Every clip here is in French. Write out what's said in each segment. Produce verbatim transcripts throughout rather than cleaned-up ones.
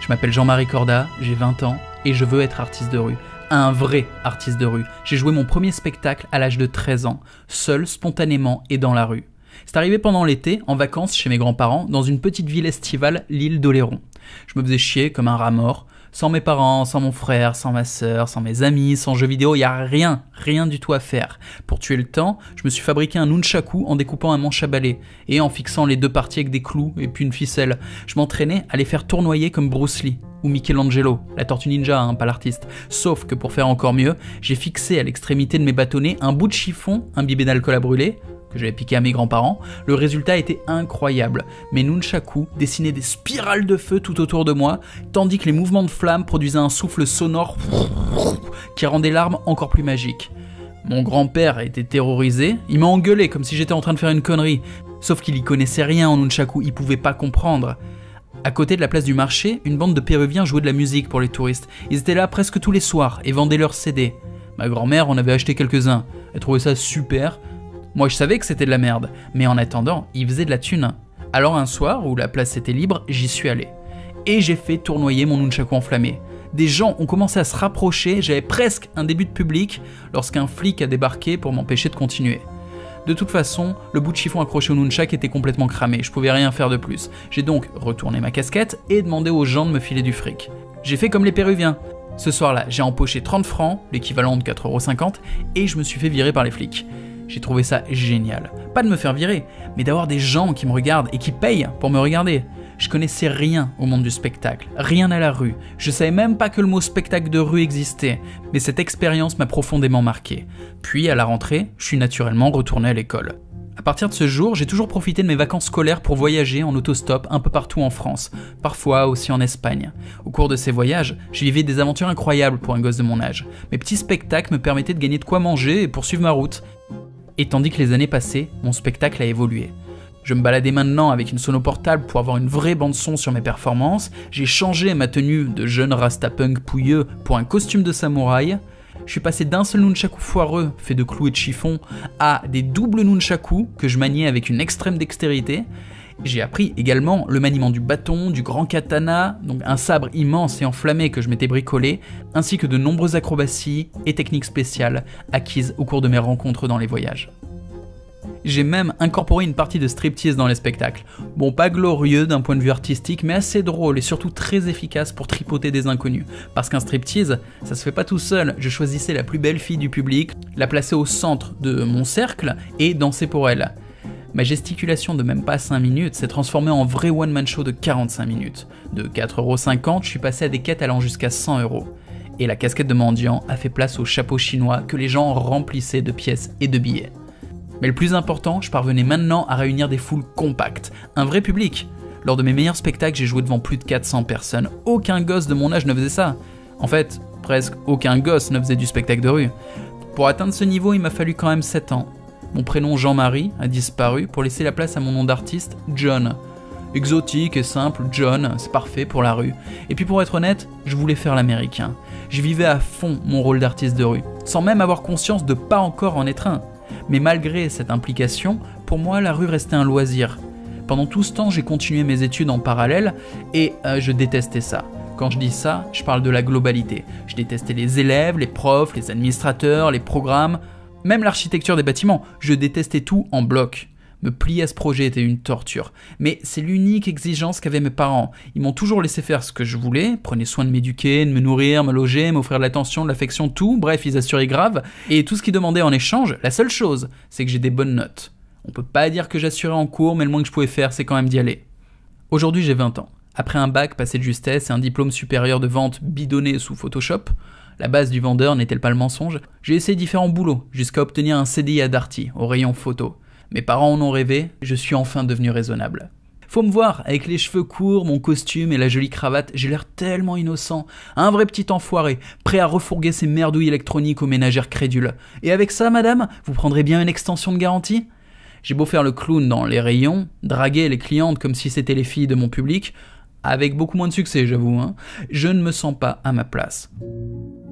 Je m'appelle Jean-Marie Corda, j'ai vingt ans et je veux être artiste de rue. Un vrai artiste de rue. J'ai joué mon premier spectacle à l'âge de treize ans, seul, spontanément et dans la rue. C'est arrivé pendant l'été, en vacances chez mes grands-parents, dans une petite ville estivale, l'île d'Oléron. Je me faisais chier comme un rat mort, sans mes parents, sans mon frère, sans ma sœur, sans mes amis, sans jeux vidéo, il y a rien, rien du tout à faire. Pour tuer le temps, je me suis fabriqué un nunchaku en découpant un manche à balai et en fixant les deux parties avec des clous et puis une ficelle. Je m'entraînais à les faire tournoyer comme Bruce Lee ou Michelangelo, la tortue ninja, hein, pas l'artiste. Sauf que pour faire encore mieux, j'ai fixé à l'extrémité de mes bâtonnets un bout de chiffon imbibé d'alcool à brûler, que j'avais piqué à mes grands-parents. Le résultat était incroyable. Mes nunchakus dessinaient des spirales de feu tout autour de moi, tandis que les mouvements de flammes produisaient un souffle sonore qui rendait l'arme encore plus magique. Mon grand-père était terrorisé, il m'a engueulé comme si j'étais en train de faire une connerie. Sauf qu'il y connaissait rien en nunchaku, il pouvait pas comprendre. À côté de la place du marché, une bande de Péruviens jouait de la musique pour les touristes. Ils étaient là presque tous les soirs et vendaient leurs C D. Ma grand-mère en avait acheté quelques-uns. Elle trouvait ça super. Moi je savais que c'était de la merde, mais en attendant, ils faisaient de la thune. Alors un soir, où la place était libre, j'y suis allé. Et j'ai fait tournoyer mon nunchaku enflammé. Des gens ont commencé à se rapprocher, j'avais presque un début de public, lorsqu'un flic a débarqué pour m'empêcher de continuer. De toute façon, le bout de chiffon accroché au nunchak était complètement cramé, je pouvais rien faire de plus. J'ai donc retourné ma casquette et demandé aux gens de me filer du fric. J'ai fait comme les Péruviens. Ce soir-là, j'ai empoché trente francs, l'équivalent de quatre euros cinquante, et je me suis fait virer par les flics. J'ai trouvé ça génial. Pas de me faire virer, mais d'avoir des gens qui me regardent et qui payent pour me regarder. Je connaissais rien au monde du spectacle, rien à la rue. Je savais même pas que le mot spectacle de rue existait, mais cette expérience m'a profondément marqué. Puis, à la rentrée, je suis naturellement retourné à l'école. À partir de ce jour, j'ai toujours profité de mes vacances scolaires pour voyager en autostop un peu partout en France, parfois aussi en Espagne. Au cours de ces voyages, je vivais des aventures incroyables pour un gosse de mon âge. Mes petits spectacles me permettaient de gagner de quoi manger et poursuivre ma route. Et tandis que les années passaient, mon spectacle a évolué. Je me baladais maintenant avec une sono portable pour avoir une vraie bande-son sur mes performances, j'ai changé ma tenue de jeune rastapunk pouilleux pour un costume de samouraï, je suis passé d'un seul nunchaku foireux, fait de clous et de chiffon, à des doubles nunchakus que je maniais avec une extrême dextérité. J'ai appris également le maniement du bâton, du grand katana, donc un sabre immense et enflammé que je m'étais bricolé, ainsi que de nombreuses acrobaties et techniques spéciales acquises au cours de mes rencontres dans les voyages. J'ai même incorporé une partie de striptease dans les spectacles. Bon, pas glorieux d'un point de vue artistique, mais assez drôle et surtout très efficace pour tripoter des inconnus. Parce qu'un striptease, ça se fait pas tout seul. Je choisissais la plus belle fille du public, la plaçais au centre de mon cercle et dansais pour elle. Ma gesticulation de même pas cinq minutes s'est transformée en vrai one-man show de quarante-cinq minutes. De quatre euros cinquante, je suis passé à des quêtes allant jusqu'à cent euros. Et la casquette de mendiant a fait place au chapeau chinois que les gens remplissaient de pièces et de billets. Mais le plus important, je parvenais maintenant à réunir des foules compactes, un vrai public. Lors de mes meilleurs spectacles, j'ai joué devant plus de quatre cents personnes. Aucun gosse de mon âge ne faisait ça. En fait, presque aucun gosse ne faisait du spectacle de rue. Pour atteindre ce niveau, il m'a fallu quand même sept ans. Mon prénom Jean-Marie a disparu pour laisser la place à mon nom d'artiste, John. Exotique et simple, John, c'est parfait pour la rue. Et puis pour être honnête, je voulais faire l'américain. Je vivais à fond mon rôle d'artiste de rue, sans même avoir conscience de pas encore en être un. Mais malgré cette implication, pour moi la rue restait un loisir. Pendant tout ce temps, j'ai continué mes études en parallèle et euh, je détestais ça. Quand je dis ça, je parle de la globalité. Je détestais les élèves, les profs, les administrateurs, les programmes, même l'architecture des bâtiments. Je détestais tout en bloc. Me plier à ce projet était une torture. Mais c'est l'unique exigence qu'avaient mes parents. Ils m'ont toujours laissé faire ce que je voulais, prenaient soin de m'éduquer, de me nourrir, me loger, m'offrir de l'attention, de l'affection, tout, bref, ils assuraient grave. Et tout ce qu'ils demandaient en échange, la seule chose, c'est que j'ai des bonnes notes. On peut pas dire que j'assurais en cours, mais le moins que je pouvais faire, c'est quand même d'y aller. Aujourd'hui, j'ai vingt ans. Après un bac passé de justesse et un diplôme supérieur de vente bidonné sous Photoshop, la base du vendeur n'est-elle pas le mensonge, j'ai essayé différents boulots, jusqu'à obtenir un C D I à Darty, au rayon photo. Mes parents en ont rêvé, je suis enfin devenu raisonnable. Faut me voir, avec les cheveux courts, mon costume et la jolie cravate, j'ai l'air tellement innocent. Un vrai petit enfoiré, prêt à refourguer ses merdouilles électroniques aux ménagères crédules. Et avec ça, madame, vous prendrez bien une extension de garantie ? J'ai beau faire le clown dans les rayons, draguer les clientes comme si c'était les filles de mon public, avec beaucoup moins de succès, j'avoue, hein, je ne me sens pas à ma place.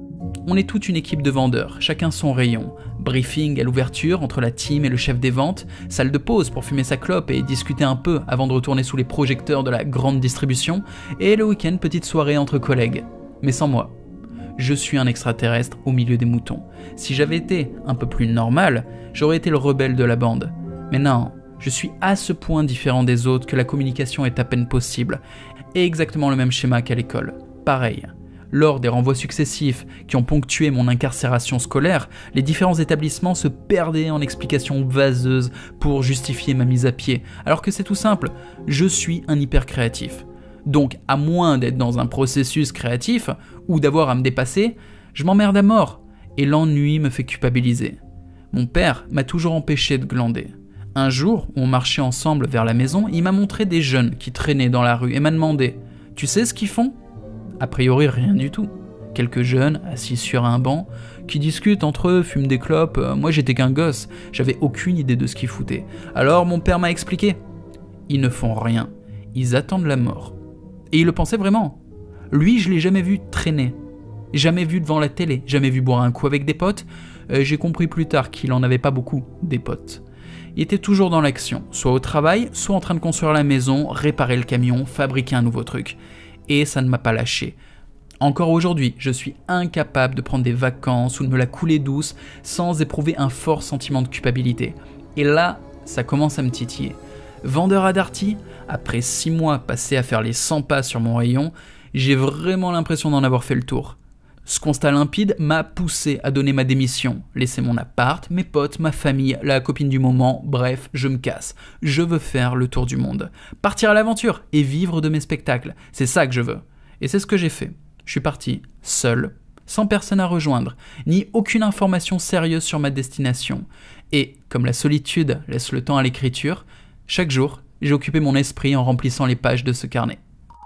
on est toute une équipe de vendeurs, chacun son rayon. Briefing à l'ouverture entre la team et le chef des ventes, salle de pause pour fumer sa clope et discuter un peu avant de retourner sous les projecteurs de la grande distribution, et le week-end petite soirée entre collègues. Mais sans moi. Je suis un extraterrestre au milieu des moutons. Si j'avais été un peu plus normal, j'aurais été le rebelle de la bande. Mais non, je suis à ce point différent des autres que la communication est à peine possible. Et exactement le même schéma qu'à l'école. Pareil. Lors des renvois successifs qui ont ponctué mon incarcération scolaire, les différents établissements se perdaient en explications vaseuses pour justifier ma mise à pied, alors que c'est tout simple, je suis un hypercréatif. Donc, à moins d'être dans un processus créatif, ou d'avoir à me dépasser, je m'emmerde à mort, et l'ennui me fait culpabiliser. Mon père m'a toujours empêché de glander. Un jour, où on marchait ensemble vers la maison, il m'a montré des jeunes qui traînaient dans la rue et m'a demandé « Tu sais ce qu'ils font ?» A priori, rien du tout. Quelques jeunes, assis sur un banc, qui discutent entre eux, fument des clopes. Moi, j'étais qu'un gosse, j'avais aucune idée de ce qu'ils foutaient. Alors, mon père m'a expliqué. Ils ne font rien, ils attendent la mort. Et il le pensait vraiment. Lui, je l'ai jamais vu traîner. Jamais vu devant la télé, jamais vu boire un coup avec des potes. Euh, j'ai compris plus tard qu'il en avait pas beaucoup, des potes. Il était toujours dans l'action, soit au travail, soit en train de construire la maison, réparer le camion, fabriquer un nouveau truc. Et ça ne m'a pas lâché. Encore aujourd'hui, je suis incapable de prendre des vacances ou de me la couler douce sans éprouver un fort sentiment de culpabilité. Et là, ça commence à me titiller. Vendeur à Darty, après six mois passés à faire les cent pas sur mon rayon, j'ai vraiment l'impression d'en avoir fait le tour. Ce constat limpide m'a poussé à donner ma démission, laisser mon appart, mes potes, ma famille, la copine du moment, bref, je me casse. Je veux faire le tour du monde. Partir à l'aventure et vivre de mes spectacles, c'est ça que je veux. Et c'est ce que j'ai fait. Je suis parti, seul, sans personne à rejoindre, ni aucune information sérieuse sur ma destination. Et, comme la solitude laisse le temps à l'écriture, chaque jour, j'ai occupé mon esprit en remplissant les pages de ce carnet.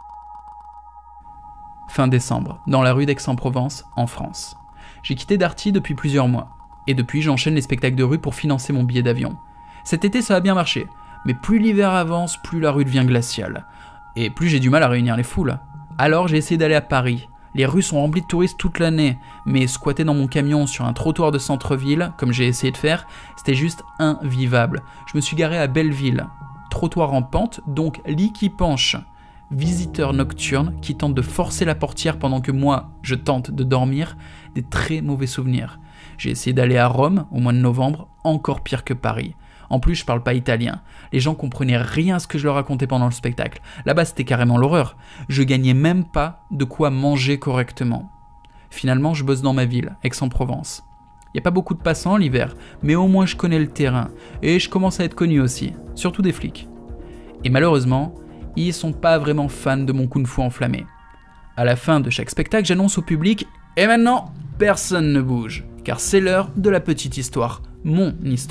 Fin décembre, dans la rue d'Aix-en-Provence, en France. J'ai quitté Darty depuis plusieurs mois, et depuis j'enchaîne les spectacles de rue pour financer mon billet d'avion. Cet été ça a bien marché, mais plus l'hiver avance, plus la rue devient glaciale. Et plus j'ai du mal à réunir les foules. Alors j'ai essayé d'aller à Paris. Les rues sont remplies de touristes toute l'année, mais squatter dans mon camion sur un trottoir de centre-ville, comme j'ai essayé de faire, c'était juste invivable. Je me suis garé à Belleville. Trottoir en pente, donc lit qui penche. Visiteur nocturne qui tente de forcer la portière pendant que moi, je tente de dormir, des très mauvais souvenirs. J'ai essayé d'aller à Rome au mois de novembre, encore pire que Paris. En plus, je parle pas italien. Les gens comprenaient rien à ce que je leur racontais pendant le spectacle. Là-bas, c'était carrément l'horreur. Je gagnais même pas de quoi manger correctement. Finalement, je bosse dans ma ville, Aix-en-Provence. Y a pas beaucoup de passants l'hiver, mais au moins je connais le terrain. Et je commence à être connu aussi, surtout des flics. Et malheureusement, ils sont pas vraiment fans de mon kung-fu enflammé. À la fin de chaque spectacle, j'annonce au public « Et maintenant, personne ne bouge, car c'est l'heure de la petite histoire, mon histoire. »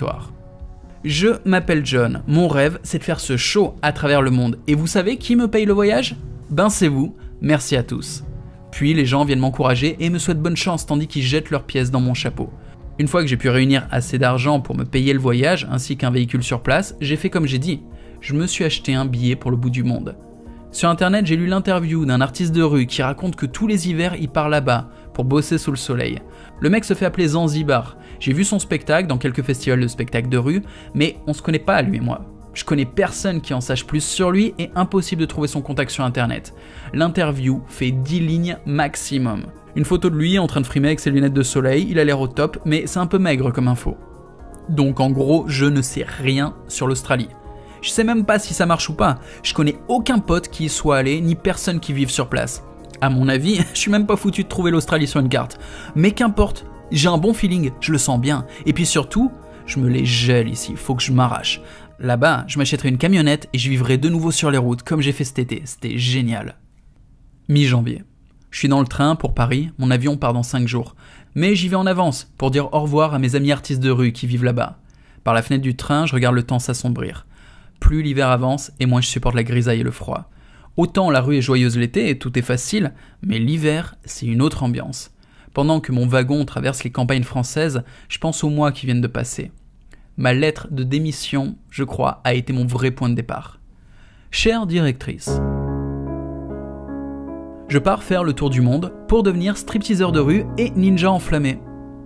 Je m'appelle John, mon rêve c'est de faire ce show à travers le monde. Et vous savez qui me paye le voyage ? Ben c'est vous, merci à tous. Puis les gens viennent m'encourager et me souhaitent bonne chance tandis qu'ils jettent leurs pièces dans mon chapeau. Une fois que j'ai pu réunir assez d'argent pour me payer le voyage ainsi qu'un véhicule sur place, j'ai fait comme j'ai dit. Je me suis acheté un billet pour le bout du monde. Sur internet, j'ai lu l'interview d'un artiste de rue qui raconte que tous les hivers, il part là-bas pour bosser sous le soleil. Le mec se fait appeler Zanzibar. J'ai vu son spectacle dans quelques festivals de spectacles de rue, mais on se connaît pas lui et moi. Je connais personne qui en sache plus sur lui et impossible de trouver son contact sur internet. L'interview fait dix lignes maximum. Une photo de lui en train de frimer avec ses lunettes de soleil, il a l'air au top, mais c'est un peu maigre comme info. Donc en gros, je ne sais rien sur l'Australie. Je sais même pas si ça marche ou pas. Je connais aucun pote qui y soit allé, ni personne qui vive sur place. À mon avis, je suis même pas foutu de trouver l'Australie sur une carte. Mais qu'importe, j'ai un bon feeling, je le sens bien. Et puis surtout, je me les gèle ici, faut que je m'arrache. Là-bas, je m'achèterai une camionnette et je vivrai de nouveau sur les routes, comme j'ai fait cet été. C'était génial. Mi-janvier. Je suis dans le train pour Paris, mon avion part dans cinq jours. Mais j'y vais en avance, pour dire au revoir à mes amis artistes de rue qui vivent là-bas. Par la fenêtre du train, je regarde le temps s'assombrir. Plus l'hiver avance et moins je supporte la grisaille et le froid. Autant la rue est joyeuse l'été et tout est facile, mais l'hiver, c'est une autre ambiance. Pendant que mon wagon traverse les campagnes françaises, je pense aux mois qui viennent de passer. Ma lettre de démission, je crois, a été mon vrai point de départ. Chère directrice, Je pars faire le tour du monde pour devenir stripteaseur de rue et ninja enflammé.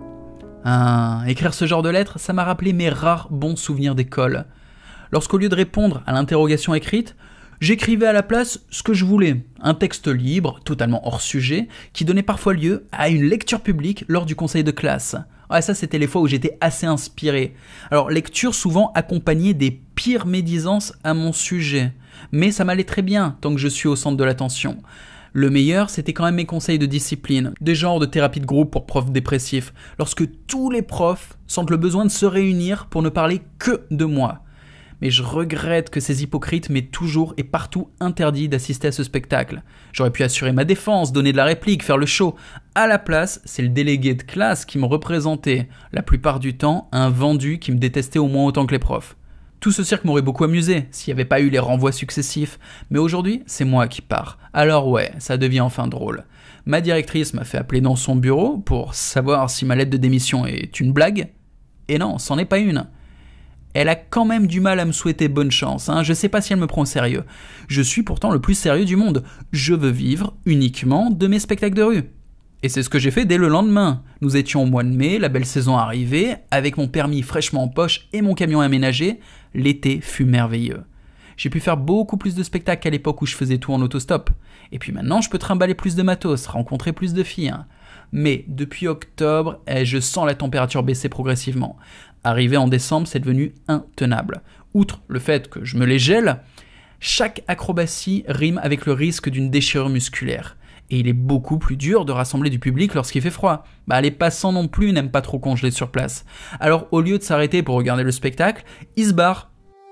Ah, écrire ce genre de lettres, ça m'a rappelé mes rares bons souvenirs d'école. Lorsqu'au lieu de répondre à l'interrogation écrite, j'écrivais à la place ce que je voulais, un texte libre, totalement hors sujet, qui donnait parfois lieu à une lecture publique lors du conseil de classe. Ouais, ça c'était les fois où j'étais assez inspiré. Alors lecture souvent accompagnée des pires médisances à mon sujet, mais ça m'allait très bien tant que je suis au centre de l'attention. Le meilleur, c'était quand même mes conseils de discipline, des genres de thérapie de groupe pour profs dépressifs, lorsque tous les profs sentent le besoin de se réunir pour ne parler que de moi. Mais je regrette que ces hypocrites m'aient toujours et partout interdit d'assister à ce spectacle. J'aurais pu assurer ma défense, donner de la réplique, faire le show. À la place, c'est le délégué de classe qui me représentait, la plupart du temps un vendu qui me détestait au moins autant que les profs. Tout ce cirque m'aurait beaucoup amusé s'il n'y avait pas eu les renvois successifs, mais aujourd'hui, c'est moi qui pars. Alors ouais, ça devient enfin drôle. Ma directrice m'a fait appeler dans son bureau pour savoir si ma lettre de démission est une blague. Et non, c'en est pas une. Elle a quand même du mal à me souhaiter bonne chance, hein. Je sais pas si elle me prend au sérieux. Je suis pourtant le plus sérieux du monde. Je veux vivre uniquement de mes spectacles de rue. Et c'est ce que j'ai fait dès le lendemain. Nous étions au mois de mai, la belle saison arrivait, avec mon permis fraîchement en poche et mon camion aménagé, l'été fut merveilleux. J'ai pu faire beaucoup plus de spectacles qu'à l'époque où je faisais tout en autostop. Et puis maintenant, je peux trimballer plus de matos, rencontrer plus de filles. Hein. Mais depuis octobre, eh, je sens la température baisser progressivement. Arrivé en décembre, c'est devenu intenable. Outre le fait que je me les gèle, chaque acrobatie rime avec le risque d'une déchirure musculaire. Et il est beaucoup plus dur de rassembler du public lorsqu'il fait froid. Bah, les passants non plus n'aiment pas trop congeler sur place. Alors au lieu de s'arrêter pour regarder le spectacle, ils se barrent.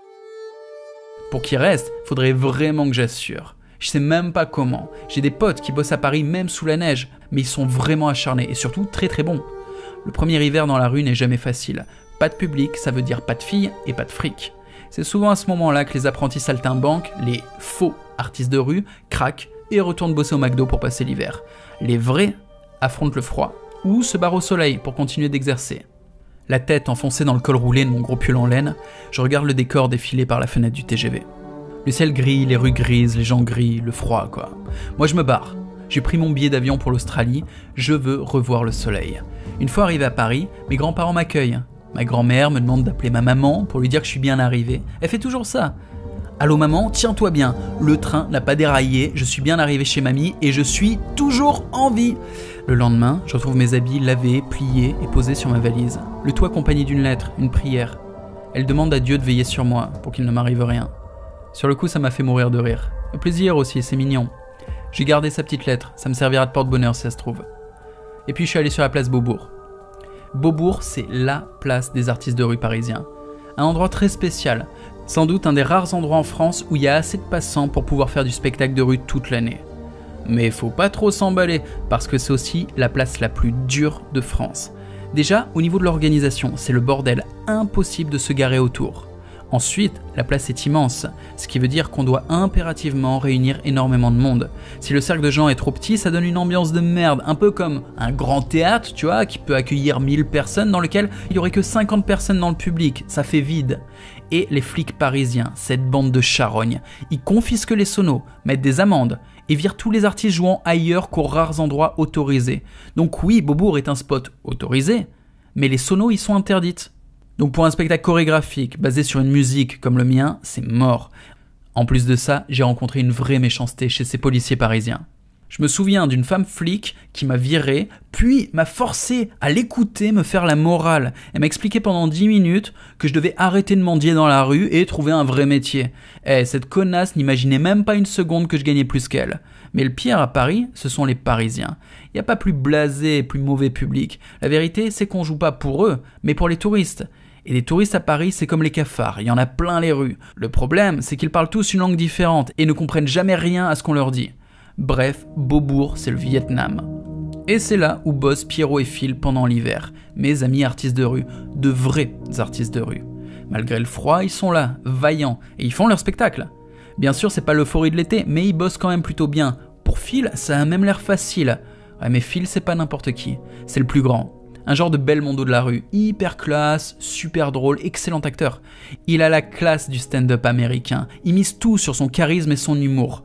Pour qu'ils restent, faudrait vraiment que j'assure. Je sais même pas comment. J'ai des potes qui bossent à Paris même sous la neige, mais ils sont vraiment acharnés et surtout très très bons. Le premier hiver dans la rue n'est jamais facile. Pas de public, ça veut dire pas de filles et pas de fric. C'est souvent à ce moment-là que les apprentis saltimbanques, les faux artistes de rue, craquent et retournent bosser au McDo pour passer l'hiver. Les vrais affrontent le froid ou se barrent au soleil pour continuer d'exercer. La tête enfoncée dans le col roulé de mon gros pull en laine, je regarde le décor défiler par la fenêtre du T G V. Le ciel gris, les rues grises, les gens gris, le froid quoi. Moi je me barre. J'ai pris mon billet d'avion pour l'Australie, je veux revoir le soleil. Une fois arrivé à Paris, mes grands-parents m'accueillent. Ma grand-mère me demande d'appeler ma maman pour lui dire que je suis bien arrivé. Elle fait toujours ça. Allô maman, tiens-toi bien, le train n'a pas déraillé, je suis bien arrivé chez mamie et je suis toujours en vie. Le lendemain, je retrouve mes habits lavés, pliés et posés sur ma valise. Le tout accompagné d'une lettre, une prière. Elle demande à Dieu de veiller sur moi pour qu'il ne m'arrive rien. Sur le coup, ça m'a fait mourir de rire. Le plaisir aussi, c'est mignon. J'ai gardé sa petite lettre, ça me servira de porte-bonheur si ça se trouve. Et puis je suis allé sur la place Beaubourg. Beaubourg, c'est LA place des artistes de rue parisiens. Un endroit très spécial, sans doute un des rares endroits en France où il y a assez de passants pour pouvoir faire du spectacle de rue toute l'année. Mais faut pas trop s'emballer, parce que c'est aussi la place la plus dure de France. Déjà, au niveau de l'organisation, c'est le bordel, impossible de se garer autour. Ensuite, la place est immense, ce qui veut dire qu'on doit impérativement réunir énormément de monde. Si le cercle de gens est trop petit, ça donne une ambiance de merde, un peu comme un grand théâtre, tu vois, qui peut accueillir mille personnes, dans lequel il n'y aurait que cinquante personnes dans le public, ça fait vide. Et les flics parisiens, cette bande de charognes, ils confisquent les sonos, mettent des amendes, et virent tous les artistes jouant ailleurs qu'aux rares endroits autorisés. Donc oui, Beaubourg est un spot autorisé, mais les sonos y sont interdites. Donc pour un spectacle chorégraphique basé sur une musique comme le mien, c'est mort. En plus de ça, j'ai rencontré une vraie méchanceté chez ces policiers parisiens. Je me souviens d'une femme flic qui m'a viré, puis m'a forcé à l'écouter me faire la morale. Elle m'a expliqué pendant dix minutes que je devais arrêter de mendier dans la rue et trouver un vrai métier. Eh, cette connasse n'imaginait même pas une seconde que je gagnais plus qu'elle. Mais le pire à Paris, ce sont les Parisiens. Il n'y a pas plus blasé et plus mauvais public. La vérité, c'est qu'on joue pas pour eux, mais pour les touristes. Et les touristes à Paris, c'est comme les cafards, il y en a plein les rues. Le problème, c'est qu'ils parlent tous une langue différente et ne comprennent jamais rien à ce qu'on leur dit. Bref, Beaubourg, c'est le Vietnam. Et c'est là où bossent Pierrot et Phil pendant l'hiver, mes amis artistes de rue, de vrais artistes de rue. Malgré le froid, ils sont là, vaillants, et ils font leur spectacle. Bien sûr, c'est pas l'euphorie de l'été, mais ils bossent quand même plutôt bien. Pour Phil, ça a même l'air facile. Ouais, mais Phil, c'est pas n'importe qui, c'est le plus grand. Un genre de Belmondo de la rue, hyper classe, super drôle, excellent acteur. Il a la classe du stand-up américain, il mise tout sur son charisme et son humour.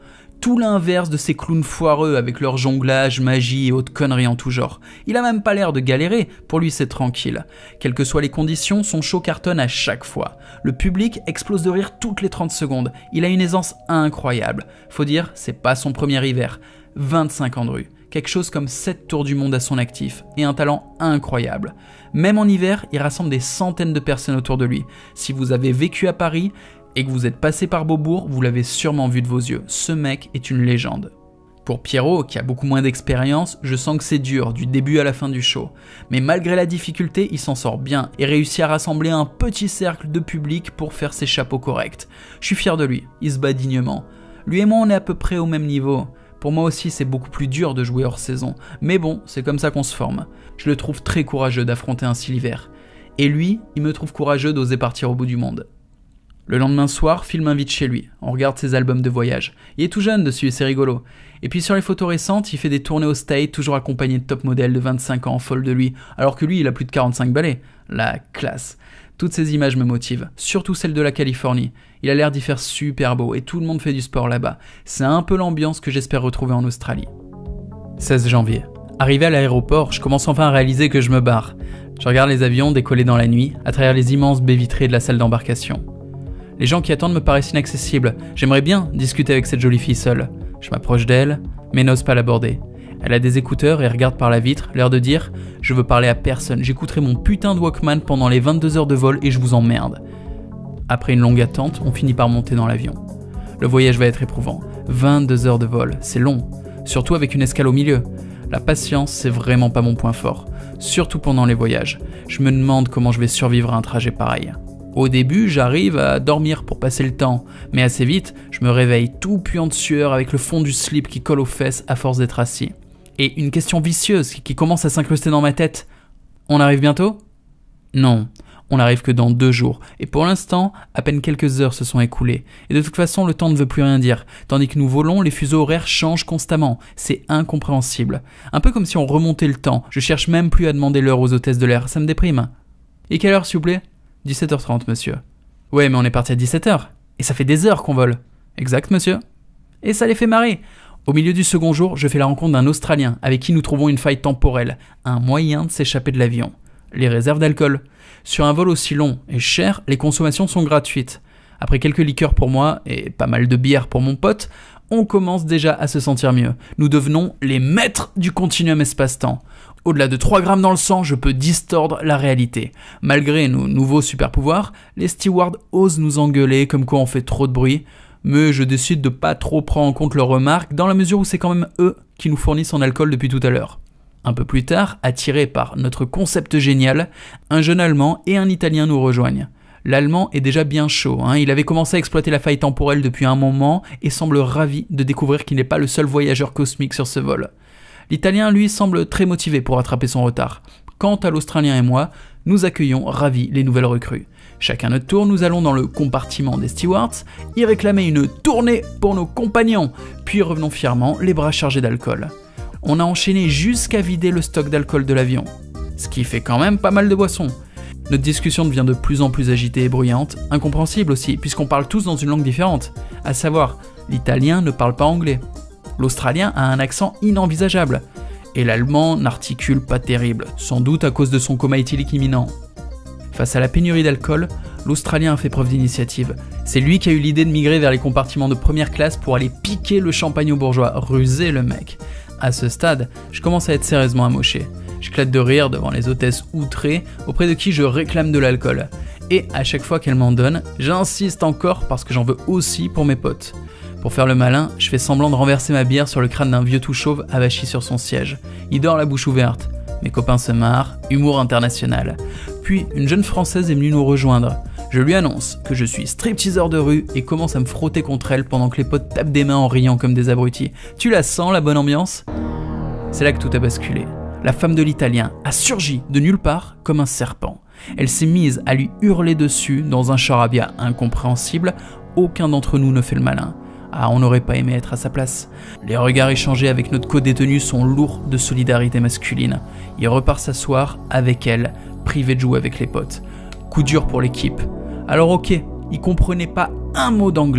tout l'inverse de ces clowns foireux avec leur jonglage, magie et autres conneries en tout genre. Il a même pas l'air de galérer, pour lui c'est tranquille. Quelles que soient les conditions, son show cartonne à chaque fois. Le public explose de rire toutes les trente secondes. Il a une aisance incroyable. Faut dire, c'est pas son premier hiver. vingt-cinq ans de rue. Quelque chose comme sept tours du monde à son actif, et un talent incroyable. Même en hiver, il rassemble des centaines de personnes autour de lui. Si vous avez vécu à Paris et que vous êtes passé par Beaubourg, vous l'avez sûrement vu de vos yeux. Ce mec est une légende. Pour Pierrot, qui a beaucoup moins d'expérience, je sens que c'est dur, du début à la fin du show. Mais malgré la difficulté, il s'en sort bien et réussit à rassembler un petit cercle de public pour faire ses chapeaux corrects. Je suis fier de lui, il se bat dignement. Lui et moi, on est à peu près au même niveau. Pour moi aussi, c'est beaucoup plus dur de jouer hors saison. Mais bon, c'est comme ça qu'on se forme. Je le trouve très courageux d'affronter ainsi l'hiver. Et lui, il me trouve courageux d'oser partir au bout du monde. Le lendemain soir, Phil m'invite chez lui. On regarde ses albums de voyage. Il est tout jeune dessus et c'est rigolo. Et puis sur les photos récentes, il fait des tournées au State, toujours accompagné de top modèles de vingt-cinq ans, folles de lui, alors que lui, il a plus de quarante-cinq balais. La classe. Toutes ces images me motivent, surtout celle de la Californie. Il a l'air d'y faire super beau et tout le monde fait du sport là-bas. C'est un peu l'ambiance que j'espère retrouver en Australie. seize janvier. Arrivé à l'aéroport, je commence enfin à réaliser que je me barre. Je regarde les avions décoller dans la nuit, à travers les immenses baies vitrées de la salle d'embarcation. Les gens qui attendent me paraissent inaccessibles. J'aimerais bien discuter avec cette jolie fille seule. Je m'approche d'elle, mais n'ose pas l'aborder. Elle a des écouteurs et regarde par la vitre, l'air de dire « Je veux parler à personne, j'écouterai mon putain de Walkman pendant les vingt-deux heures de vol et je vous emmerde. » Après une longue attente, on finit par monter dans l'avion. Le voyage va être éprouvant. vingt-deux heures de vol, c'est long. Surtout avec une escale au milieu. La patience, c'est vraiment pas mon point fort. Surtout pendant les voyages. Je me demande comment je vais survivre à un trajet pareil. Au début, j'arrive à dormir pour passer le temps, mais assez vite, je me réveille tout puant de sueur avec le fond du slip qui colle aux fesses à force d'être assis. Et une question vicieuse qui commence à s'incruster dans ma tête. On arrive bientôt ? Non, on n'arrive que dans deux jours. Et pour l'instant, à peine quelques heures se sont écoulées. Et de toute façon, le temps ne veut plus rien dire. Tandis que nous volons, les fuseaux horaires changent constamment. C'est incompréhensible. Un peu comme si on remontait le temps. Je cherche même plus à demander l'heure aux hôtesses de l'air. Ça me déprime. Et quelle heure, s'il vous plaît ? dix-sept heures trente, monsieur. Ouais, mais on est parti à dix-sept heures. Et ça fait des heures qu'on vole. Exact, monsieur. Et ça les fait marrer. Au milieu du second jour, je fais la rencontre d'un Australien avec qui nous trouvons une faille temporelle, un moyen de s'échapper de l'avion. Les réserves d'alcool. Sur un vol aussi long et cher, les consommations sont gratuites. Après quelques liqueurs pour moi et pas mal de bière pour mon pote, on commence déjà à se sentir mieux. Nous devenons les maîtres du continuum espace-temps. Au-delà de trois grammes dans le sang, je peux distordre la réalité. Malgré nos nouveaux super-pouvoirs, les stewards osent nous engueuler comme quoi on fait trop de bruit, mais je décide de pas trop prendre en compte leurs remarques dans la mesure où c'est quand même eux qui nous fournissent en alcool depuis tout à l'heure. Un peu plus tard, attirés par notre concept génial, un jeune Allemand et un Italien nous rejoignent. L'Allemand est déjà bien chaud, hein. Il avait commencé à exploiter la faille temporelle depuis un moment et semble ravi de découvrir qu'il n'est pas le seul voyageur cosmique sur ce vol. L'Italien, lui, semble très motivé pour rattraper son retard. Quant à l'Australien et moi, nous accueillons ravis les nouvelles recrues. Chacun notre tour, nous allons dans le compartiment des stewards, y réclamer une tournée pour nos compagnons, puis revenons fièrement, les bras chargés d'alcool. On a enchaîné jusqu'à vider le stock d'alcool de l'avion, ce qui fait quand même pas mal de boissons. Notre discussion devient de plus en plus agitée et bruyante, incompréhensible aussi, puisqu'on parle tous dans une langue différente, à savoir, l'italien ne parle pas anglais. L'Australien a un accent inenvisageable, et l'Allemand n'articule pas terrible, sans doute à cause de son coma éthylique imminent. Face à la pénurie d'alcool, l'Australien a fait preuve d'initiative. C'est lui qui a eu l'idée de migrer vers les compartiments de première classe pour aller piquer le champagne aux bourgeois, rusé le mec. À ce stade, je commence à être sérieusement amoché. J'éclate de rire devant les hôtesses outrées auprès de qui je réclame de l'alcool. Et à chaque fois qu'elles m'en donnent, j'insiste encore parce que j'en veux aussi pour mes potes. Pour faire le malin, je fais semblant de renverser ma bière sur le crâne d'un vieux tout chauve avachi sur son siège. Il dort la bouche ouverte. Mes copains se marrent, humour international. Puis, une jeune Française est venue nous rejoindre. Je lui annonce que je suis stripteaseur de rue et commence à me frotter contre elle pendant que les potes tapent des mains en riant comme des abrutis. Tu la sens, la bonne ambiance ? C'est là que tout a basculé. La femme de l'Italien a surgi de nulle part comme un serpent. Elle s'est mise à lui hurler dessus dans un charabia incompréhensible. Aucun d'entre nous ne fait le malin. Ah, on n'aurait pas aimé être à sa place. Les regards échangés avec notre co-détenu sont lourds de solidarité masculine. Il repart s'asseoir avec elle, privé de jouer avec les potes. Coup dur pour l'équipe. Alors ok, il comprenait pas un mot d'anglais.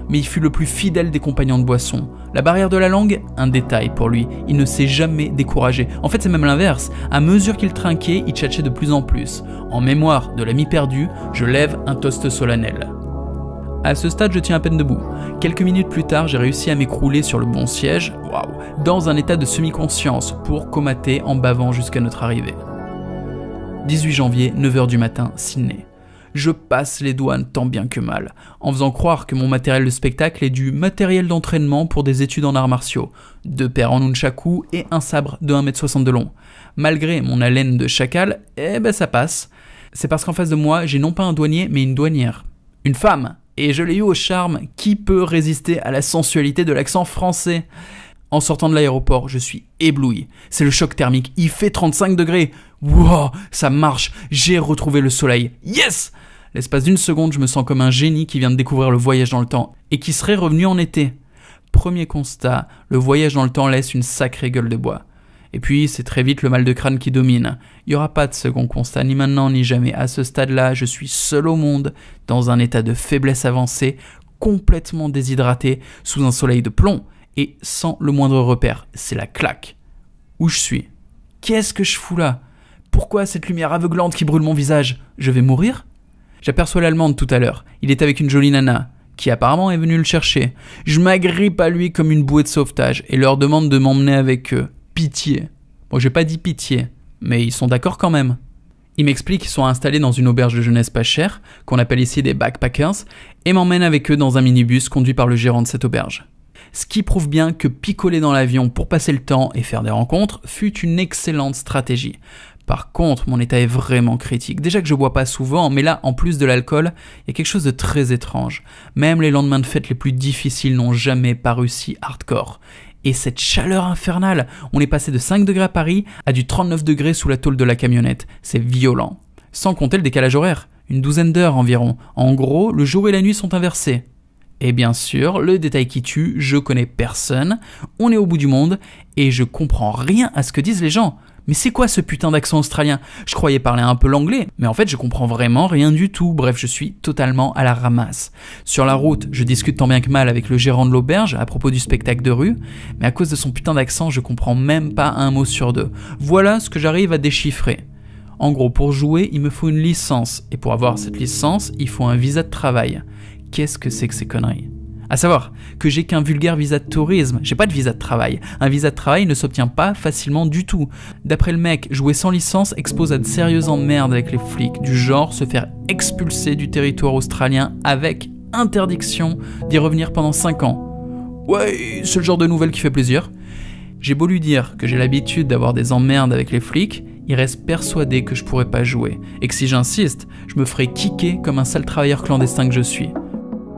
mais il fut le plus fidèle des compagnons de boisson. La barrière de la langue, un détail pour lui, il ne s'est jamais découragé. En fait, c'est même l'inverse. À mesure qu'il trinquait, il tchatchait de plus en plus. En mémoire de l'ami perdu, je lève un toast solennel. À ce stade, je tiens à peine debout. Quelques minutes plus tard, j'ai réussi à m'écrouler sur le bon siège, waouh, dans un état de semi-conscience pour comater en bavant jusqu'à notre arrivée. dix-huit janvier, neuf heures du matin, Sydney. Je passe les douanes tant bien que mal, en faisant croire que mon matériel de spectacle est du matériel d'entraînement pour des études en arts martiaux, deux paires en nunchaku et un sabre de un mètre soixante de long. Malgré mon haleine de chacal, eh ben ça passe. C'est parce qu'en face de moi, j'ai non pas un douanier, mais une douanière. Une femme. Et je l'ai eu au charme. Qui peut résister à la sensualité de l'accent français ? En sortant de l'aéroport, je suis ébloui. C'est le choc thermique. Il fait trente-cinq degrés. Wow, ça marche. J'ai retrouvé le soleil. Yes ! L'espace d'une seconde, je me sens comme un génie qui vient de découvrir le voyage dans le temps et qui serait revenu en été. Premier constat, le voyage dans le temps laisse une sacrée gueule de bois. Et puis, c'est très vite le mal de crâne qui domine. Il n'y aura pas de second constat, ni maintenant ni jamais. À ce stade-là, je suis seul au monde, dans un état de faiblesse avancée, complètement déshydraté, sous un soleil de plomb, et sans le moindre repère. C'est la claque. Où je suis ? Qu'est-ce que je fous là ? Pourquoi cette lumière aveuglante qui brûle mon visage ? Je vais mourir ? J'aperçois l'Allemande tout à l'heure. Il est avec une jolie nana, qui apparemment est venue le chercher. Je m'agrippe à lui comme une bouée de sauvetage, et leur demande de m'emmener avec eux. Pitié. Bon, j'ai pas dit pitié, mais ils sont d'accord quand même. Ils m'expliquent qu'ils sont installés dans une auberge de jeunesse pas chère, qu'on appelle ici des backpackers, et m'emmènent avec eux dans un minibus conduit par le gérant de cette auberge. Ce qui prouve bien que picoler dans l'avion pour passer le temps et faire des rencontres fut une excellente stratégie. Par contre, mon état est vraiment critique. Déjà que je bois pas souvent, mais là, en plus de l'alcool, il y a quelque chose de très étrange. Même les lendemains de fête les plus difficiles n'ont jamais paru si hardcore. Et cette chaleur infernale, on est passé de cinq degrés à Paris à du trente-neuf degrés sous la tôle de la camionnette. C'est violent. Sans compter le décalage horaire, une douzaine d'heures environ. En gros, le jour et la nuit sont inversés. Et bien sûr, le détail qui tue, je connais personne, on est au bout du monde, et je comprends rien à ce que disent les gens. Mais c'est quoi ce putain d'accent australien ? Je croyais parler un peu l'anglais, mais en fait je comprends vraiment rien du tout. Bref, je suis totalement à la ramasse. Sur la route, je discute tant bien que mal avec le gérant de l'auberge à propos du spectacle de rue, mais à cause de son putain d'accent, je comprends même pas un mot sur deux. Voilà ce que j'arrive à déchiffrer. En gros, pour jouer, il me faut une licence, et pour avoir cette licence, il faut un visa de travail. Qu'est-ce que c'est que ces conneries ? À savoir que j'ai qu'un vulgaire visa de tourisme, j'ai pas de visa de travail. Un visa de travail ne s'obtient pas facilement du tout. D'après le mec, jouer sans licence expose à de sérieuses emmerdes avec les flics, du genre se faire expulser du territoire australien avec interdiction d'y revenir pendant cinq ans. Ouais, c'est le genre de nouvelle qui fait plaisir. J'ai beau lui dire que j'ai l'habitude d'avoir des emmerdes avec les flics, il reste persuadé que je pourrais pas jouer, et que si j'insiste, je me ferai kicker comme un sale travailleur clandestin que je suis. Quoi ?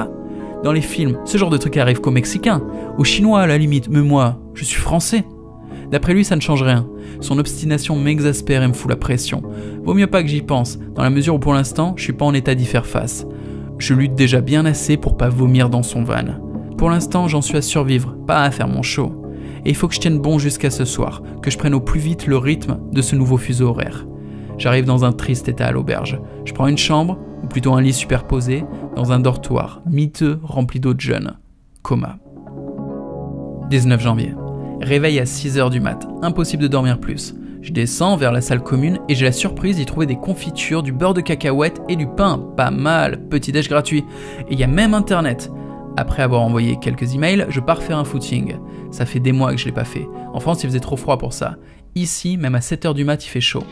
Dans les films, ce genre de truc arrive qu'aux Mexicains, aux Chinois à la limite, mais moi, je suis français. D'après lui, ça ne change rien. Son obstination m'exaspère et me fout la pression. Vaut mieux pas que j'y pense, dans la mesure où pour l'instant, je suis pas en état d'y faire face. Je lutte déjà bien assez pour pas vomir dans son van. Pour l'instant, j'en suis à survivre, pas à faire mon show. Et il faut que je tienne bon jusqu'à ce soir, que je prenne au plus vite le rythme de ce nouveau fuseau horaire. J'arrive dans un triste état à l'auberge. Je prends une chambre, ou plutôt un lit superposé, dans un dortoir miteux rempli d'autres jeunes. Coma. dix-neuf janvier. Réveil à six heures du mat. Impossible de dormir plus. Je descends vers la salle commune et j'ai la surprise d'y trouver des confitures, du beurre de cacahuète et du pain. Pas mal, petit déj gratuit. Et il y a même internet. Après avoir envoyé quelques emails, je pars faire un footing. Ça fait des mois que je l'ai pas fait. En France, il faisait trop froid pour ça. Ici, même à sept heures du mat, il fait chaud.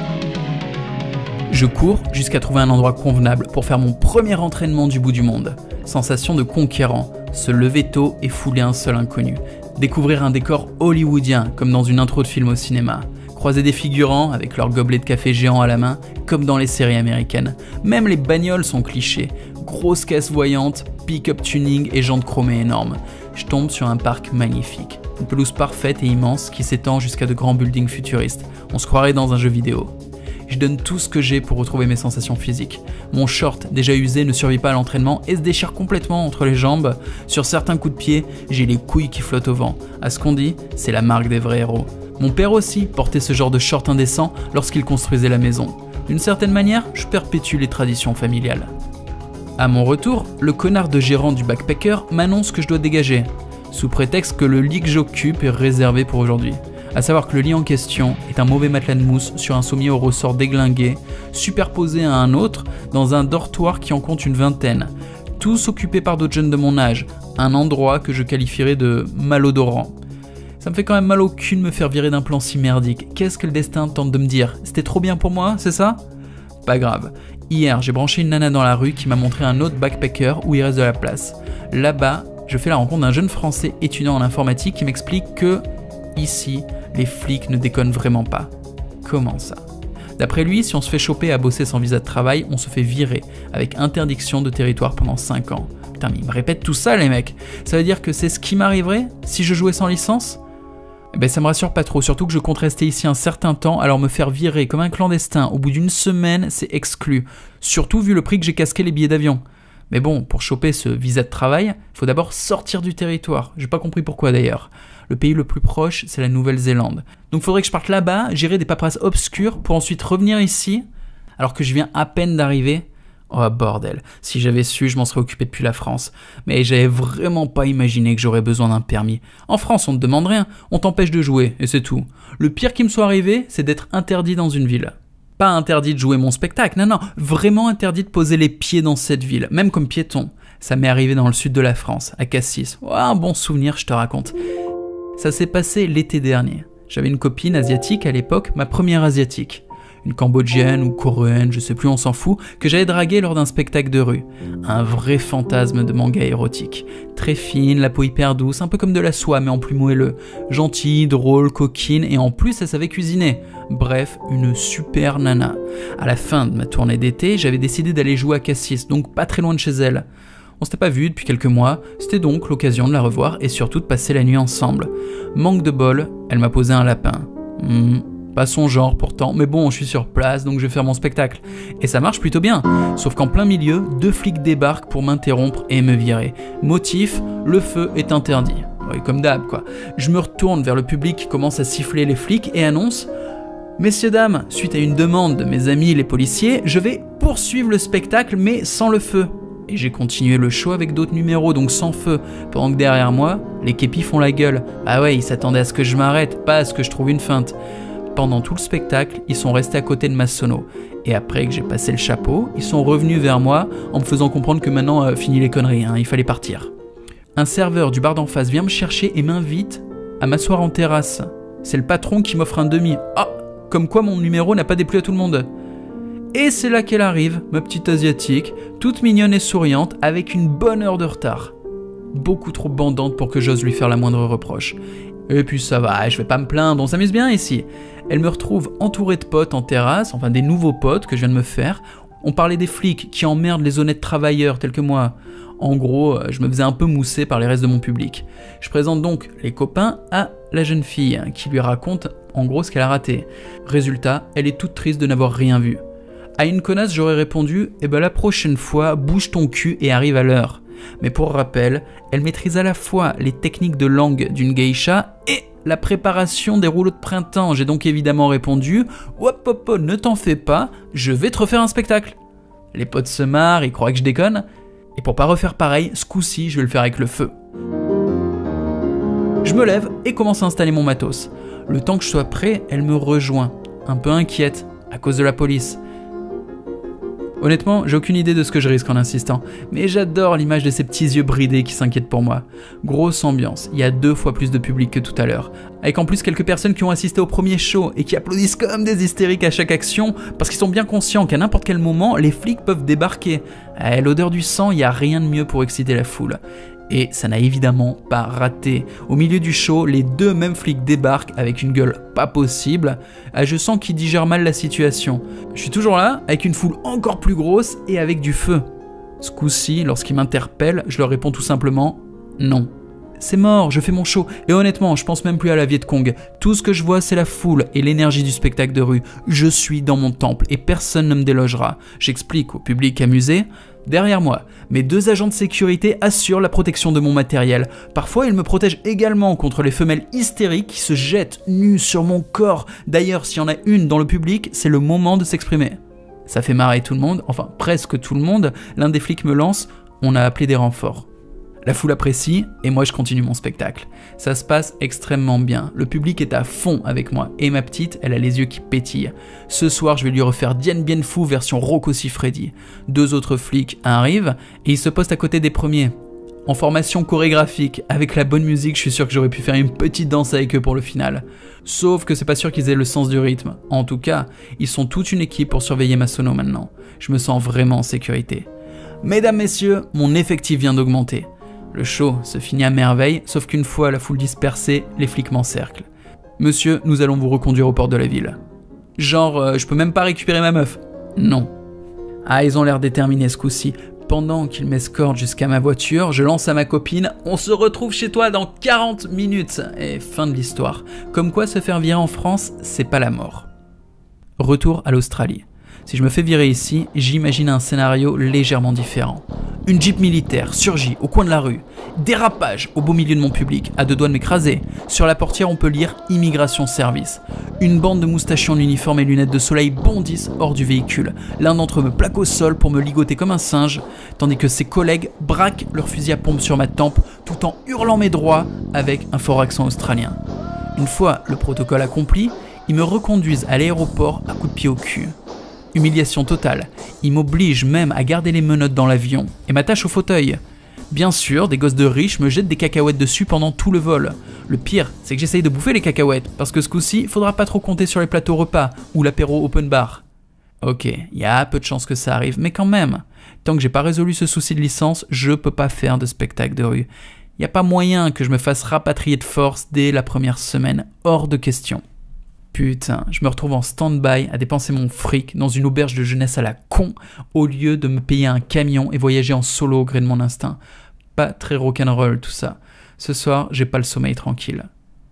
Je cours jusqu'à trouver un endroit convenable pour faire mon premier entraînement du bout du monde. Sensation de conquérant, se lever tôt et fouler un seul inconnu. Découvrir un décor hollywoodien comme dans une intro de film au cinéma. Croiser des figurants avec leurs gobelets de café géants à la main comme dans les séries américaines. Même les bagnoles sont clichés. Grosse caisse voyante, pick-up tuning et jantes chromées énormes. Je tombe sur un parc magnifique. Une pelouse parfaite et immense qui s'étend jusqu'à de grands buildings futuristes. On se croirait dans un jeu vidéo. Je donne tout ce que j'ai pour retrouver mes sensations physiques. Mon short, déjà usé, ne survit pas à l'entraînement et se déchire complètement entre les jambes. Sur certains coups de pied, j'ai les couilles qui flottent au vent. À ce qu'on dit, c'est la marque des vrais héros. Mon père aussi portait ce genre de short indécent lorsqu'il construisait la maison. D'une certaine manière, je perpétue les traditions familiales. À mon retour, le connard de gérant du backpacker m'annonce que je dois dégager, sous prétexte que le lit que j'occupe est réservé pour aujourd'hui. A savoir que le lit en question est un mauvais matelas de mousse sur un sommier au ressort déglingué, superposé à un autre dans un dortoir qui en compte une vingtaine, tous occupés par d'autres jeunes de mon âge, un endroit que je qualifierais de malodorant. Ça me fait quand même mal au cul de me faire virer d'un plan si merdique. Qu'est-ce que le destin tente de me dire? C'était trop bien pour moi, c'est ça? Pas grave. Hier, j'ai branché une nana dans la rue qui m'a montré un autre backpacker où il reste de la place. Là-bas, je fais la rencontre d'un jeune français étudiant en informatique qui m'explique que, ici, les flics ne déconnent vraiment pas. Comment ça? D'après lui, si on se fait choper à bosser sans visa de travail, on se fait virer, avec interdiction de territoire pendant cinq ans. Putain, mais il me répète tout ça, les mecs. Ça veut dire que c'est ce qui m'arriverait si je jouais sans licence? Eh ben ça me rassure pas trop, surtout que je compte rester ici un certain temps, alors me faire virer comme un clandestin au bout d'une semaine, c'est exclu. Surtout vu le prix que j'ai casqué les billets d'avion. Mais bon, pour choper ce visa de travail, il faut d'abord sortir du territoire. J'ai pas compris pourquoi d'ailleurs. Le pays le plus proche, c'est la Nouvelle-Zélande. Donc faudrait que je parte là-bas, gérer des paperasses obscures pour ensuite revenir ici, alors que je viens à peine d'arriver. Oh bordel, si j'avais su, je m'en serais occupé depuis la France. Mais j'avais vraiment pas imaginé que j'aurais besoin d'un permis. En France, on te demande rien, on t'empêche de jouer, et c'est tout. Le pire qui me soit arrivé, c'est d'être interdit dans une ville. Pas interdit de jouer mon spectacle, non, non, vraiment interdit de poser les pieds dans cette ville, même comme piéton. Ça m'est arrivé dans le sud de la France, à Cassis. Oh, un bon souvenir, je te raconte. Ça s'est passé l'été dernier. J'avais une copine asiatique à l'époque, ma première asiatique. Une cambodgienne ou coréenne, je sais plus, on s'en fout, que j'avais draguée lors d'un spectacle de rue. Un vrai fantasme de manga érotique. Très fine, la peau hyper douce, un peu comme de la soie mais en plus moelleux. Gentille, drôle, coquine et en plus elle savait cuisiner. Bref, une super nana. À la fin de ma tournée d'été, j'avais décidé d'aller jouer à Cassis, donc pas très loin de chez elle. On s'était pas vu depuis quelques mois, c'était donc l'occasion de la revoir et surtout de passer la nuit ensemble. Manque de bol, elle m'a posé un lapin. Mmh. Pas son genre pourtant, mais bon, je suis sur place, donc je vais faire mon spectacle. Et ça marche plutôt bien, sauf qu'en plein milieu, deux flics débarquent pour m'interrompre et me virer. Motif, le feu est interdit. Oui, comme d'hab, quoi. Je me retourne vers le public qui commence à siffler les flics et annonce « Messieurs, dames, suite à une demande de mes amis les policiers, je vais poursuivre le spectacle, mais sans le feu. » Et j'ai continué le show avec d'autres numéros, donc sans feu, pendant que derrière moi, les képis font la gueule. Ah ouais, ils s'attendaient à ce que je m'arrête, pas à ce que je trouve une feinte. Pendant tout le spectacle, ils sont restés à côté de ma sono. Et après que j'ai passé le chapeau, ils sont revenus vers moi en me faisant comprendre que maintenant, euh, fini les conneries, hein, il fallait partir. Un serveur du bar d'en face vient me chercher et m'invite à m'asseoir en terrasse. C'est le patron qui m'offre un demi. Ah, comme quoi mon numéro n'a pas déplu à tout le monde. Et c'est là qu'elle arrive, ma petite asiatique, toute mignonne et souriante, avec une bonne heure de retard. Beaucoup trop bandante pour que j'ose lui faire la moindre reproche. Et puis ça va, je vais pas me plaindre, on s'amuse bien ici. Elle me retrouve entourée de potes en terrasse, enfin des nouveaux potes que je viens de me faire. On parlait des flics qui emmerdent les honnêtes travailleurs tels que moi. En gros, je me faisais un peu mousser par les restes de mon public. Je présente donc les copains à la jeune fille, qui lui raconte en gros ce qu'elle a raté. Résultat, elle est toute triste de n'avoir rien vu. À une connasse, j'aurais répondu « Eh ben la prochaine fois, bouge ton cul et arrive à l'heure ». Mais pour rappel, elle maîtrise à la fois les techniques de langue d'une geisha et la préparation des rouleaux de printemps. J'ai donc évidemment répondu « Hop hop hop, ne t'en fais pas, je vais te refaire un spectacle ». Les potes se marrent, ils croient que je déconne. Et pour pas refaire pareil, ce coup-ci, je vais le faire avec le feu. Je me lève et commence à installer mon matos. Le temps que je sois prêt, elle me rejoint, un peu inquiète, à cause de la police. Honnêtement, j'ai aucune idée de ce que je risque en insistant, mais j'adore l'image de ces petits yeux bridés qui s'inquiètent pour moi. Grosse ambiance, il y a deux fois plus de public que tout à l'heure, avec en plus quelques personnes qui ont assisté au premier show et qui applaudissent comme des hystériques à chaque action, parce qu'ils sont bien conscients qu'à n'importe quel moment, les flics peuvent débarquer. À l'odeur du sang, il n'y a rien de mieux pour exciter la foule. Et ça n'a évidemment pas raté. Au milieu du show, les deux mêmes flics débarquent avec une gueule pas possible. Ah, je sens qu'ils digèrent mal la situation. Je suis toujours là, avec une foule encore plus grosse et avec du feu. Ce coup-ci, lorsqu'ils m'interpellent, je leur réponds tout simplement « non ». C'est mort, je fais mon show. Et honnêtement, je pense même plus à la Viet Cong. Tout ce que je vois, c'est la foule et l'énergie du spectacle de rue. Je suis dans mon temple et personne ne me délogera. J'explique au public amusé. Derrière moi, mes deux agents de sécurité assurent la protection de mon matériel. Parfois, ils me protègent également contre les femelles hystériques qui se jettent nues sur mon corps. D'ailleurs, s'il y en a une dans le public, c'est le moment de s'exprimer. Ça fait marrer tout le monde, enfin presque tout le monde. L'un des flics me lance, on a appelé des renforts. La foule apprécie et moi je continue mon spectacle. Ça se passe extrêmement bien. Le public est à fond avec moi et ma petite, elle a les yeux qui pétillent. Ce soir, je vais lui refaire Dien Bien Phu version Rocco Siffredi. Deux autres flics arrivent et ils se postent à côté des premiers. En formation chorégraphique, avec la bonne musique, je suis sûr que j'aurais pu faire une petite danse avec eux pour le final. Sauf que c'est pas sûr qu'ils aient le sens du rythme. En tout cas, ils sont toute une équipe pour surveiller ma sono maintenant. Je me sens vraiment en sécurité. Mesdames, messieurs, mon effectif vient d'augmenter. Le show se finit à merveille, sauf qu'une fois la foule dispersée, les flics m'encerclent. Monsieur, nous allons vous reconduire au port de la ville. Genre, euh, je peux même pas récupérer ma meuf. Non. Ah, ils ont l'air déterminés ce coup-ci. Pendant qu'ils m'escortent jusqu'à ma voiture, je lance à ma copine « On se retrouve chez toi dans quarante minutes !» Et fin de l'histoire. Comme quoi se faire virer en France, c'est pas la mort. Retour à l'Australie. Si je me fais virer ici, j'imagine un scénario légèrement différent. Une Jeep militaire surgit au coin de la rue. Dérapage au beau milieu de mon public, à deux doigts de m'écraser. Sur la portière, on peut lire « Immigration Service ». Une bande de moustachus en uniforme et lunettes de soleil bondissent hors du véhicule. L'un d'entre eux me plaque au sol pour me ligoter comme un singe, tandis que ses collègues braquent leur fusil à pompe sur ma tempe tout en hurlant mes droits avec un fort accent australien. Une fois le protocole accompli, ils me reconduisent à l'aéroport à coups de pied au cul. Humiliation totale, ils m'obligent même à garder les menottes dans l'avion et m'attachent au fauteuil. Bien sûr, des gosses de riches me jettent des cacahuètes dessus pendant tout le vol. Le pire, c'est que j'essaye de bouffer les cacahuètes, parce que ce coup-ci, faudra pas trop compter sur les plateaux repas ou l'apéro open bar. Ok, il y a peu de chances que ça arrive, mais quand même, tant que j'ai pas résolu ce souci de licence, je peux pas faire de spectacle de rue. Y a pas moyen que je me fasse rapatrier de force dès la première semaine, hors de question. Putain, je me retrouve en stand-by à dépenser mon fric dans une auberge de jeunesse à la con au lieu de me payer un camion et voyager en solo au gré de mon instinct. Pas très rock'n'roll tout ça. Ce soir, j'ai pas le sommeil tranquille.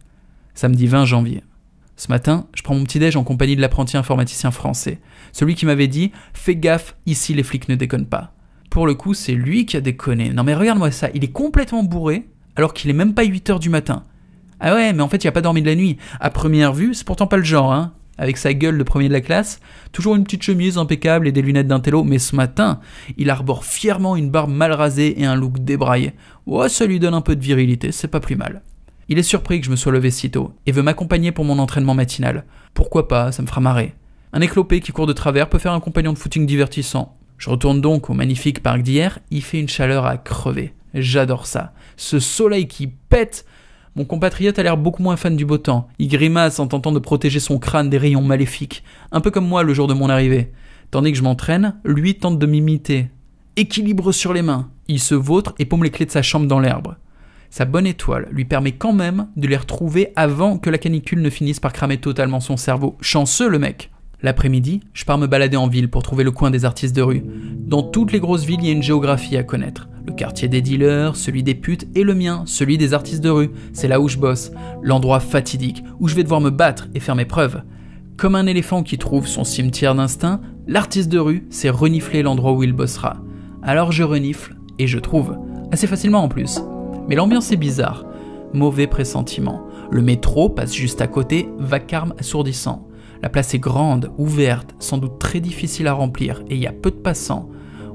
Samedi vingt janvier. Ce matin, je prends mon petit-déj en compagnie de l'apprenti informaticien français. Celui qui m'avait dit « Fais gaffe, ici les flics ne déconnent pas ». Pour le coup, c'est lui qui a déconné. Non mais regarde-moi ça, il est complètement bourré alors qu'il est même pas huit heures du matin. Ah ouais, mais en fait, il a pas dormi de la nuit. À première vue, c'est pourtant pas le genre, hein. Avec sa gueule de premier de la classe, toujours une petite chemise impeccable et des lunettes d'intello, mais ce matin, il arbore fièrement une barbe mal rasée et un look débraillé. Ouais, ça lui donne un peu de virilité, c'est pas plus mal. Il est surpris que je me sois levé si tôt et veut m'accompagner pour mon entraînement matinal. Pourquoi pas, ça me fera marrer. Un éclopé qui court de travers peut faire un compagnon de footing divertissant. Je retourne donc au magnifique parc d'hier, il fait une chaleur à crever. J'adore ça. Ce soleil qui pète. Mon compatriote a l'air beaucoup moins fan du beau temps. Il grimace en tentant de protéger son crâne des rayons maléfiques. Un peu comme moi le jour de mon arrivée. Tandis que je m'entraîne, lui tente de m'imiter. Équilibre sur les mains. Il se vautre et paume les clés de sa chambre dans l'herbe. Sa bonne étoile lui permet quand même de les retrouver avant que la canicule ne finisse par cramer totalement son cerveau. Chanceux le mec. L'après-midi, je pars me balader en ville pour trouver le coin des artistes de rue. Dans toutes les grosses villes, il y a une géographie à connaître. Le quartier des dealers, celui des putes et le mien, celui des artistes de rue. C'est là où je bosse. L'endroit fatidique où je vais devoir me battre et faire mes preuves. Comme un éléphant qui trouve son cimetière d'instinct, l'artiste de rue sait renifler l'endroit où il bossera. Alors je renifle et je trouve. Assez facilement en plus. Mais l'ambiance est bizarre. Mauvais pressentiment. Le métro passe juste à côté, vacarme assourdissant. La place est grande, ouverte, sans doute très difficile à remplir, et il y a peu de passants.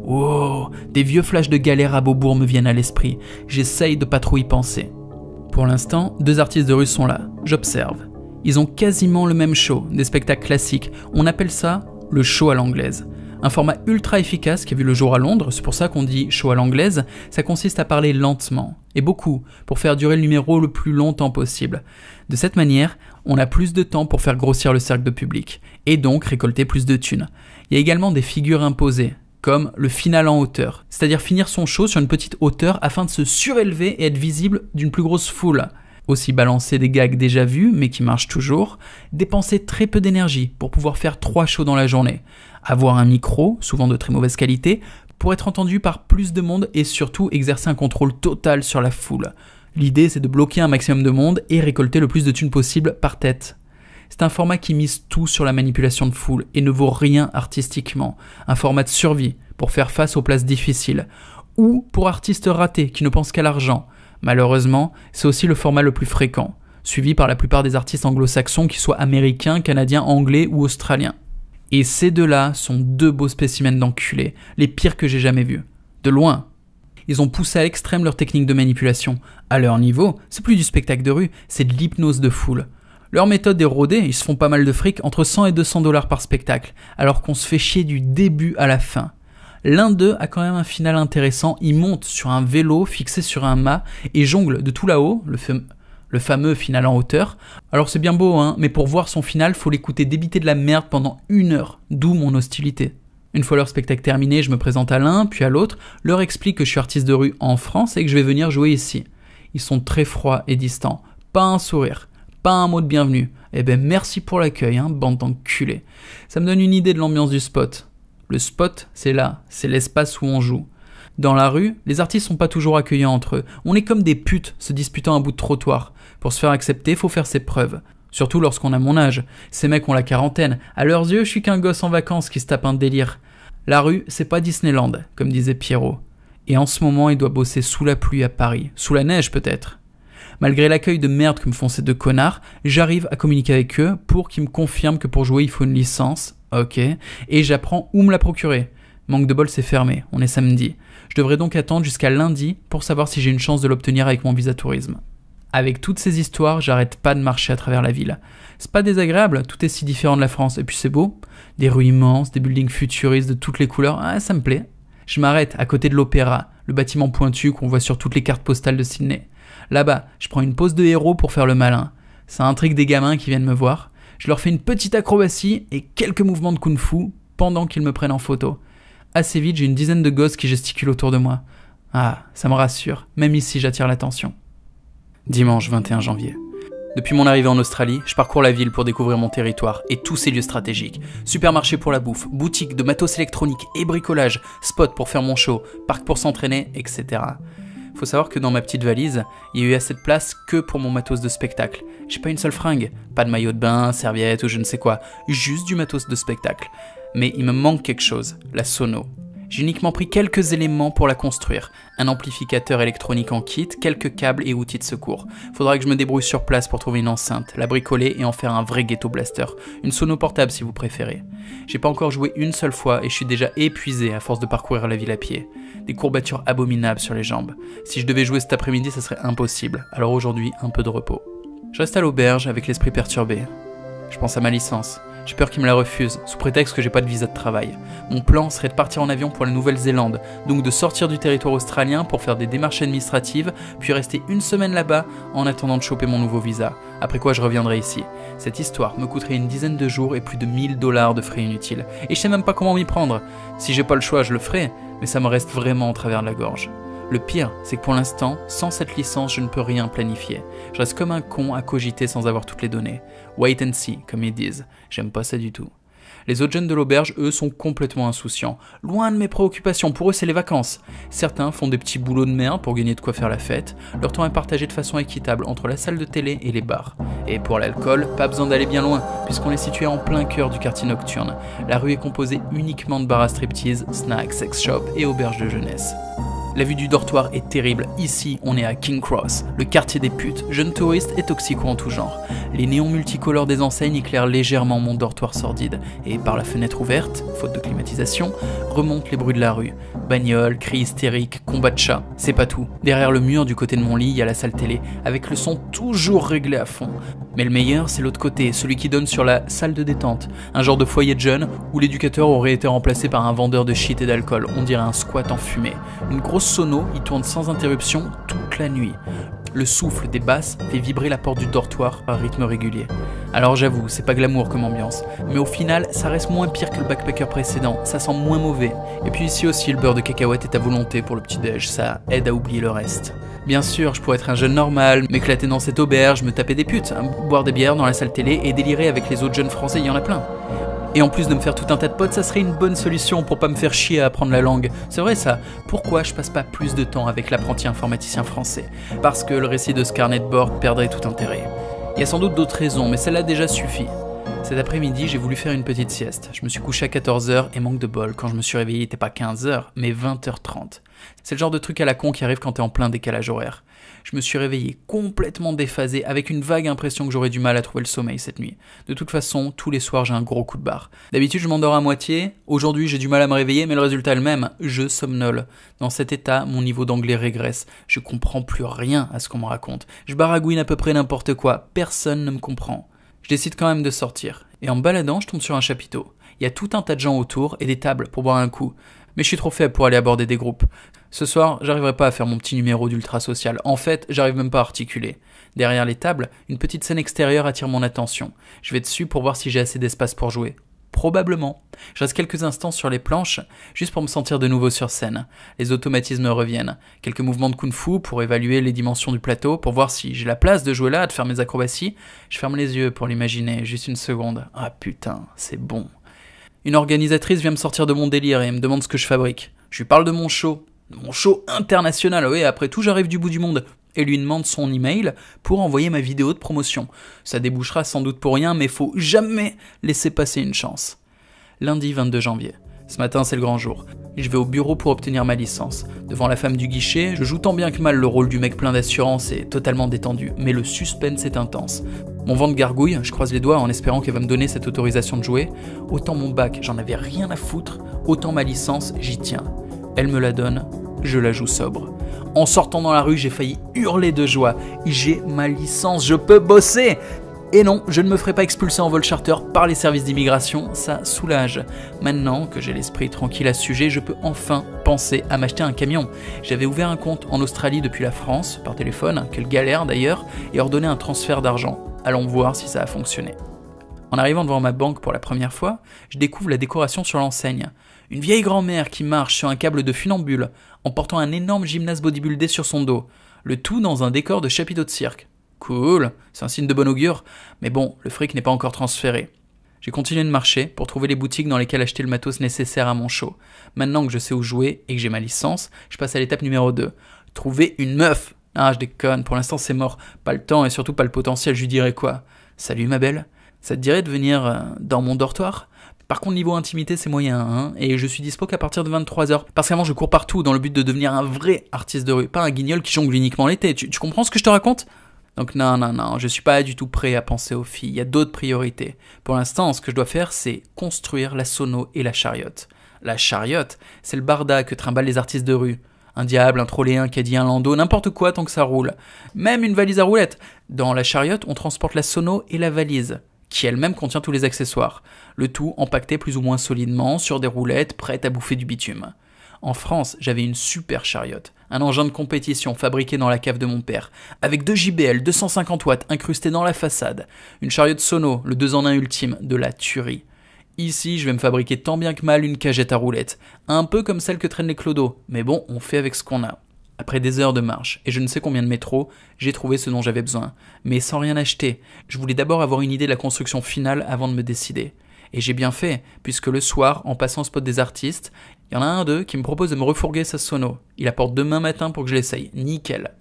Oh, des vieux flashs de galère à Beaubourg me viennent à l'esprit. J'essaye de pas trop y penser. Pour l'instant, deux artistes de rue sont là. J'observe. Ils ont quasiment le même show, des spectacles classiques. On appelle ça le show à l'anglaise. Un format ultra efficace qui a vu le jour à Londres, c'est pour ça qu'on dit show à l'anglaise. Ça consiste à parler lentement, et beaucoup, pour faire durer le numéro le plus longtemps possible. De cette manière, on a plus de temps pour faire grossir le cercle de public, et donc récolter plus de thunes. Il y a également des figures imposées, comme le final en hauteur, c'est-à-dire finir son show sur une petite hauteur afin de se surélever et être visible d'une plus grosse foule. Aussi balancer des gags déjà vus, mais qui marchent toujours, dépenser très peu d'énergie pour pouvoir faire trois shows dans la journée, avoir un micro, souvent de très mauvaise qualité, pour être entendu par plus de monde et surtout exercer un contrôle total sur la foule. L'idée, c'est de bloquer un maximum de monde et récolter le plus de thunes possible par tête. C'est un format qui mise tout sur la manipulation de foule et ne vaut rien artistiquement. Un format de survie pour faire face aux places difficiles. Ou pour artistes ratés qui ne pensent qu'à l'argent. Malheureusement, c'est aussi le format le plus fréquent, suivi par la plupart des artistes anglo-saxons qui soient américains, canadiens, anglais ou australiens. Et ces deux-là sont deux beaux spécimens d'enculés, les pires que j'ai jamais vus. De loin. Ils ont poussé à l'extrême leur technique de manipulation. À leur niveau, c'est plus du spectacle de rue, c'est de l'hypnose de foule. Leur méthode est rodée, ils se font pas mal de fric, entre cent et deux cents dollars par spectacle, alors qu'on se fait chier du début à la fin. L'un d'eux a quand même un final intéressant, il monte sur un vélo fixé sur un mât et jongle de tout là-haut, le, fam- le fameux final en hauteur. Alors c'est bien beau, hein, mais pour voir son final, faut l'écouter débiter de la merde pendant une heure, d'où mon hostilité. Une fois leur spectacle terminé, je me présente à l'un, puis à l'autre, leur explique que je suis artiste de rue en France et que je vais venir jouer ici. Ils sont très froids et distants, pas un sourire. Pas un mot de bienvenue. Eh ben merci pour l'accueil, hein, bande d'enculés. Ça me donne une idée de l'ambiance du spot. Le spot, c'est là, c'est l'espace où on joue. Dans la rue, les artistes sont pas toujours accueillants entre eux. On est comme des putes se disputant un bout de trottoir. Pour se faire accepter, faut faire ses preuves. Surtout lorsqu'on a mon âge. Ces mecs ont la quarantaine. À leurs yeux, je suis qu'un gosse en vacances qui se tape un délire. La rue, c'est pas Disneyland, comme disait Pierrot. Et en ce moment, il doit bosser sous la pluie à Paris. Sous la neige peut-être. Malgré l'accueil de merde que me font ces deux connards, j'arrive à communiquer avec eux pour qu'ils me confirment que pour jouer il faut une licence, ok, et j'apprends où me la procurer. Manque de bol, c'est fermé, on est samedi. Je devrais donc attendre jusqu'à lundi pour savoir si j'ai une chance de l'obtenir avec mon visa tourisme. Avec toutes ces histoires, j'arrête pas de marcher à travers la ville. C'est pas désagréable, tout est si différent de la France, et puis c'est beau. Des rues immenses, des buildings futuristes de toutes les couleurs, ah, ça me plaît. Je m'arrête à côté de l'Opéra, le bâtiment pointu qu'on voit sur toutes les cartes postales de Sydney. Là-bas, je prends une pose de héros pour faire le malin. Ça intrigue des gamins qui viennent me voir. Je leur fais une petite acrobatie et quelques mouvements de kung-fu pendant qu'ils me prennent en photo. Assez vite, j'ai une dizaine de gosses qui gesticulent autour de moi. Ah, ça me rassure, même ici j'attire l'attention. Dimanche vingt et un janvier. Depuis mon arrivée en Australie, je parcours la ville pour découvrir mon territoire et tous ses lieux stratégiques. Supermarché pour la bouffe, boutique de matos électronique et bricolage, spot pour faire mon show, parc pour s'entraîner, et cetera. Faut savoir que dans ma petite valise, il y a eu assez de place que pour mon matos de spectacle. J'ai pas une seule fringue, pas de maillot de bain, serviette ou je ne sais quoi, juste du matos de spectacle. Mais il me manque quelque chose, la sono. J'ai uniquement pris quelques éléments pour la construire. Un amplificateur électronique en kit, quelques câbles et outils de secours. Faudra que je me débrouille sur place pour trouver une enceinte, la bricoler et en faire un vrai ghetto blaster. Une sono portable si vous préférez. J'ai pas encore joué une seule fois et je suis déjà épuisé à force de parcourir la ville à pied. Des courbatures abominables sur les jambes. Si je devais jouer cet après-midi, ça serait impossible. Alors aujourd'hui, un peu de repos. Je reste à l'auberge avec l'esprit perturbé. Je pense à ma licence. J'ai peur qu'ils me la refusent, sous prétexte que j'ai pas de visa de travail. Mon plan serait de partir en avion pour la Nouvelle-Zélande, donc de sortir du territoire australien pour faire des démarches administratives, puis rester une semaine là-bas en attendant de choper mon nouveau visa, après quoi je reviendrai ici. Cette histoire me coûterait une dizaine de jours et plus de mille dollars de frais inutiles. Et je sais même pas comment m'y prendre. Si j'ai pas le choix, je le ferai, mais ça me reste vraiment au travers de la gorge. Le pire, c'est que pour l'instant, sans cette licence, je ne peux rien planifier. Je reste comme un con à cogiter sans avoir toutes les données. Wait and see, comme ils disent. J'aime pas ça du tout. Les autres jeunes de l'auberge, eux, sont complètement insouciants. Loin de mes préoccupations, pour eux, c'est les vacances. Certains font des petits boulots de merde pour gagner de quoi faire la fête. Leur temps est partagé de façon équitable entre la salle de télé et les bars. Et pour l'alcool, pas besoin d'aller bien loin, puisqu'on est situé en plein cœur du quartier nocturne. La rue est composée uniquement de bars à striptease, snacks, sex shop et auberges de jeunesse. La vue du dortoir est terrible. Ici, on est à King Cross, le quartier des putes, jeunes touristes et toxicos en tout genre. Les néons multicolores des enseignes éclairent légèrement mon dortoir sordide. Et par la fenêtre ouverte, faute de climatisation, remontent les bruits de la rue. Bagnoles, cris hystériques, combats de chats. C'est pas tout. Derrière le mur du côté de mon lit, il y a la salle télé, avec le son toujours réglé à fond. Mais le meilleur, c'est l'autre côté, celui qui donne sur la salle de détente. Un genre de foyer de jeunes, où l'éducateur aurait été remplacé par un vendeur de shit et d'alcool. On dirait un squat en fumée. Une grosse sono, il tourne sans interruption toute la nuit. Le souffle des basses fait vibrer la porte du dortoir à rythme régulier. Alors j'avoue, c'est pas glamour comme ambiance, mais au final, ça reste moins pire que le backpacker précédent, ça sent moins mauvais. Et puis ici aussi, le beurre de cacahuète est à volonté pour le petit-déj, ça aide à oublier le reste. Bien sûr, je pourrais être un jeune normal, m'éclater dans cette auberge, me taper des putes, hein, boire des bières dans la salle télé et délirer avec les autres jeunes français, il y en a plein. Et en plus de me faire tout un tas de potes, ça serait une bonne solution pour pas me faire chier à apprendre la langue. C'est vrai ça. Pourquoi je passe pas plus de temps avec l'apprenti informaticien français? Parce que le récit de ce carnet de bord perdrait tout intérêt. Il y a sans doute d'autres raisons, mais celle-là déjà suffit. Cet après-midi, j'ai voulu faire une petite sieste. Je me suis couché à quatorze heures et manque de bol, quand je me suis réveillé, il n'était pas quinze heures, mais vingt heures trente. C'est le genre de truc à la con qui arrive quand t'es en plein décalage horaire. Je me suis réveillé complètement déphasé, avec une vague impression que j'aurais du mal à trouver le sommeil cette nuit. De toute façon, tous les soirs j'ai un gros coup de barre. D'habitude je m'endors à moitié, aujourd'hui j'ai du mal à me réveiller, mais le résultat est le même, je somnole. Dans cet état, mon niveau d'anglais régresse. Je comprends plus rien à ce qu'on me raconte. Je baragouine à peu près n'importe quoi, personne ne me comprend. Je décide quand même de sortir. Et en me baladant, je tombe sur un chapiteau. Il y a tout un tas de gens autour et des tables pour boire un coup. Mais je suis trop faible pour aller aborder des groupes. Ce soir, j'arriverai pas à faire mon petit numéro d'ultra social. En fait, j'arrive même pas à articuler. Derrière les tables, une petite scène extérieure attire mon attention. Je vais dessus pour voir si j'ai assez d'espace pour jouer. Probablement. Je reste quelques instants sur les planches, juste pour me sentir de nouveau sur scène. Les automatismes reviennent. Quelques mouvements de kung-fu pour évaluer les dimensions du plateau, pour voir si j'ai la place de jouer là, de faire mes acrobaties. Je ferme les yeux pour l'imaginer, juste une seconde. Ah putain, c'est bon. Une organisatrice vient me sortir de mon délire et me demande ce que je fabrique. Je lui parle de mon show. Mon show international, oui, après tout j'arrive du bout du monde. Et lui demande son email pour envoyer ma vidéo de promotion. Ça débouchera sans doute pour rien, mais faut jamais laisser passer une chance. Lundi vingt-deux janvier. Ce matin c'est le grand jour. Je vais au bureau pour obtenir ma licence. Devant la femme du guichet, je joue tant bien que mal le rôle du mec plein d'assurance et totalement détendu, mais le suspense est intense. Mon ventre gargouille, je croise les doigts en espérant qu'elle va me donner cette autorisation de jouer. Autant mon bac, j'en avais rien à foutre, autant ma licence, j'y tiens. Elle me la donne, je la joue sobre. En sortant dans la rue, j'ai failli hurler de joie. J'ai ma licence, je peux bosser! Et non, je ne me ferai pas expulser en vol charter par les services d'immigration, ça soulage. Maintenant que j'ai l'esprit tranquille à ce sujet, je peux enfin penser à m'acheter un camion. J'avais ouvert un compte en Australie depuis la France, par téléphone, quelle galère d'ailleurs, et ordonné un transfert d'argent. Allons voir si ça a fonctionné. En arrivant devant ma banque pour la première fois, je découvre la décoration sur l'enseigne. Une vieille grand-mère qui marche sur un câble de funambule, en portant un énorme gymnase bodybuildé sur son dos. Le tout dans un décor de chapiteau de cirque. Cool, c'est un signe de bon augure, mais bon, le fric n'est pas encore transféré. J'ai continué de marcher pour trouver les boutiques dans lesquelles acheter le matos nécessaire à mon show. Maintenant que je sais où jouer et que j'ai ma licence, je passe à l'étape numéro deux. Trouver une meuf. Ah, je déconne, pour l'instant c'est mort. Pas le temps et surtout pas le potentiel, je lui dirais quoi? Salut ma belle, ça te dirait de venir euh, dans mon dortoir? Par contre, niveau intimité, c'est moyen, hein, et je suis dispo qu'à partir de vingt-trois heures. Parce qu'avant, je cours partout dans le but de devenir un vrai artiste de rue, pas un guignol qui jongle uniquement l'été. Tu, tu comprends ce que je te raconte? Donc non, non, non, je suis pas du tout prêt à penser aux filles, il y a d'autres priorités. Pour l'instant, ce que je dois faire, c'est construire la sono et la chariote. La chariote, c'est le barda que trimballent les artistes de rue. Un diable, un trolley, un caddie, un landau, n'importe quoi tant que ça roule. Même une valise à roulettes. Dans la chariote, on transporte la sono et la valise, qui elle-même contient tous les accessoires. Le tout empaqueté plus ou moins solidement sur des roulettes prêtes à bouffer du bitume. En France, j'avais une super chariote, un engin de compétition fabriqué dans la cave de mon père, avec deux J B L deux cent cinquante watts incrustés dans la façade, une chariote sono, le deux en un ultime, de la tuerie. Ici, je vais me fabriquer tant bien que mal une cagette à roulettes, un peu comme celle que traînent les clodos, mais bon, on fait avec ce qu'on a. Après des heures de marche et je ne sais combien de métros, j'ai trouvé ce dont j'avais besoin, mais sans rien acheter. Je voulais d'abord avoir une idée de la construction finale avant de me décider. Et j'ai bien fait, puisque le soir, en passant au spot des artistes, il y en a un d'eux qui me propose de me refourguer sa sono. Il apporte demain matin pour que je l'essaye. Nickel.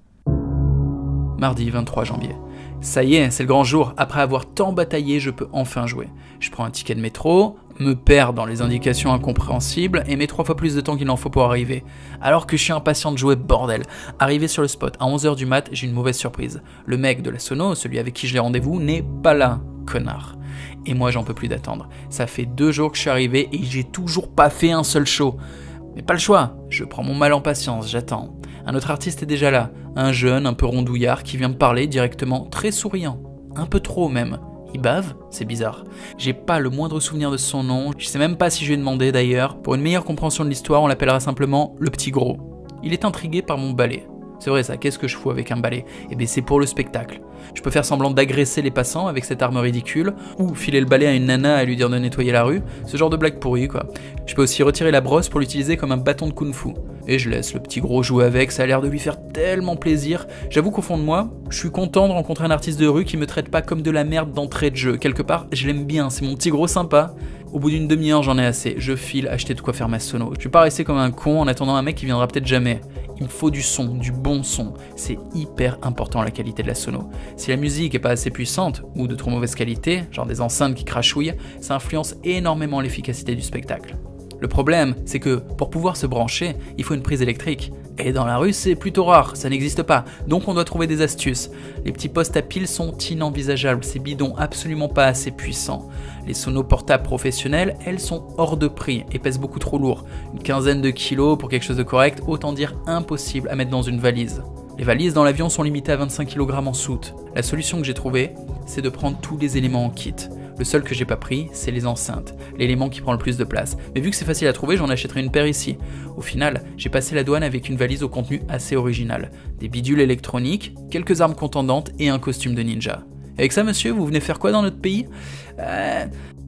Mardi vingt-trois janvier. Ça y est, c'est le grand jour. Après avoir tant bataillé, je peux enfin jouer. Je prends un ticket de métro, me perds dans les indications incompréhensibles et mets trois fois plus de temps qu'il en faut pour arriver. Alors que je suis impatient de jouer, bordel. Arrivé sur le spot à onze heures du mat, j'ai une mauvaise surprise. Le mec de la sono, celui avec qui j'ai rendez-vous, n'est pas là, connard. Et moi j'en peux plus d'attendre. Ça fait deux jours que je suis arrivé et j'ai toujours pas fait un seul show. Mais pas le choix, je prends mon mal en patience, j'attends. Un autre artiste est déjà là, un jeune, un peu rondouillard qui vient me parler directement, très souriant. Un peu trop même. Il bave? C'est bizarre. J'ai pas le moindre souvenir de son nom, je sais même pas si je lui ai demandé d'ailleurs. Pour une meilleure compréhension de l'histoire, on l'appellera simplement le petit gros. Il est intrigué par mon balai. C'est vrai ça, qu'est-ce que je fous avec un balai? Eh bien c'est pour le spectacle. Je peux faire semblant d'agresser les passants avec cette arme ridicule, ou filer le balai à une nana et lui dire de nettoyer la rue, ce genre de blague pourrie quoi. Je peux aussi retirer la brosse pour l'utiliser comme un bâton de kung-fu. Et je laisse le petit gros jouer avec, ça a l'air de lui faire tellement plaisir. J'avoue qu'au fond de moi, je suis content de rencontrer un artiste de rue qui me traite pas comme de la merde d'entrée de jeu. Quelque part, je l'aime bien, c'est mon petit gros sympa. Au bout d'une demi-heure, j'en ai assez. Je file acheter de quoi faire ma sono. Je vais pas rester comme un con en attendant un mec qui viendra peut-être jamais. Il me faut du son, du bon son. C'est hyper important la qualité de la sono. Si la musique est pas assez puissante ou de trop mauvaise qualité, genre des enceintes qui crachouillent, ça influence énormément l'efficacité du spectacle. Le problème, c'est que pour pouvoir se brancher, il faut une prise électrique. Et dans la rue, c'est plutôt rare, ça n'existe pas. Donc on doit trouver des astuces. Les petits postes à piles sont inenvisageables, ces bidons absolument pas assez puissants. Les sonos portables professionnels, elles sont hors de prix et pèsent beaucoup trop lourd. Une quinzaine de kilos pour quelque chose de correct, autant dire impossible à mettre dans une valise. Les valises dans l'avion sont limitées à vingt-cinq kilogrammes en soute. La solution que j'ai trouvée, c'est de prendre tous les éléments en kit. Le seul que j'ai pas pris, c'est les enceintes, l'élément qui prend le plus de place. Mais vu que c'est facile à trouver, j'en achèterai une paire ici. Au final, j'ai passé la douane avec une valise au contenu assez original. Des bidules électroniques, quelques armes contendantes et un costume de ninja. Et avec ça, monsieur, vous venez faire quoi dans notre pays ? Euh...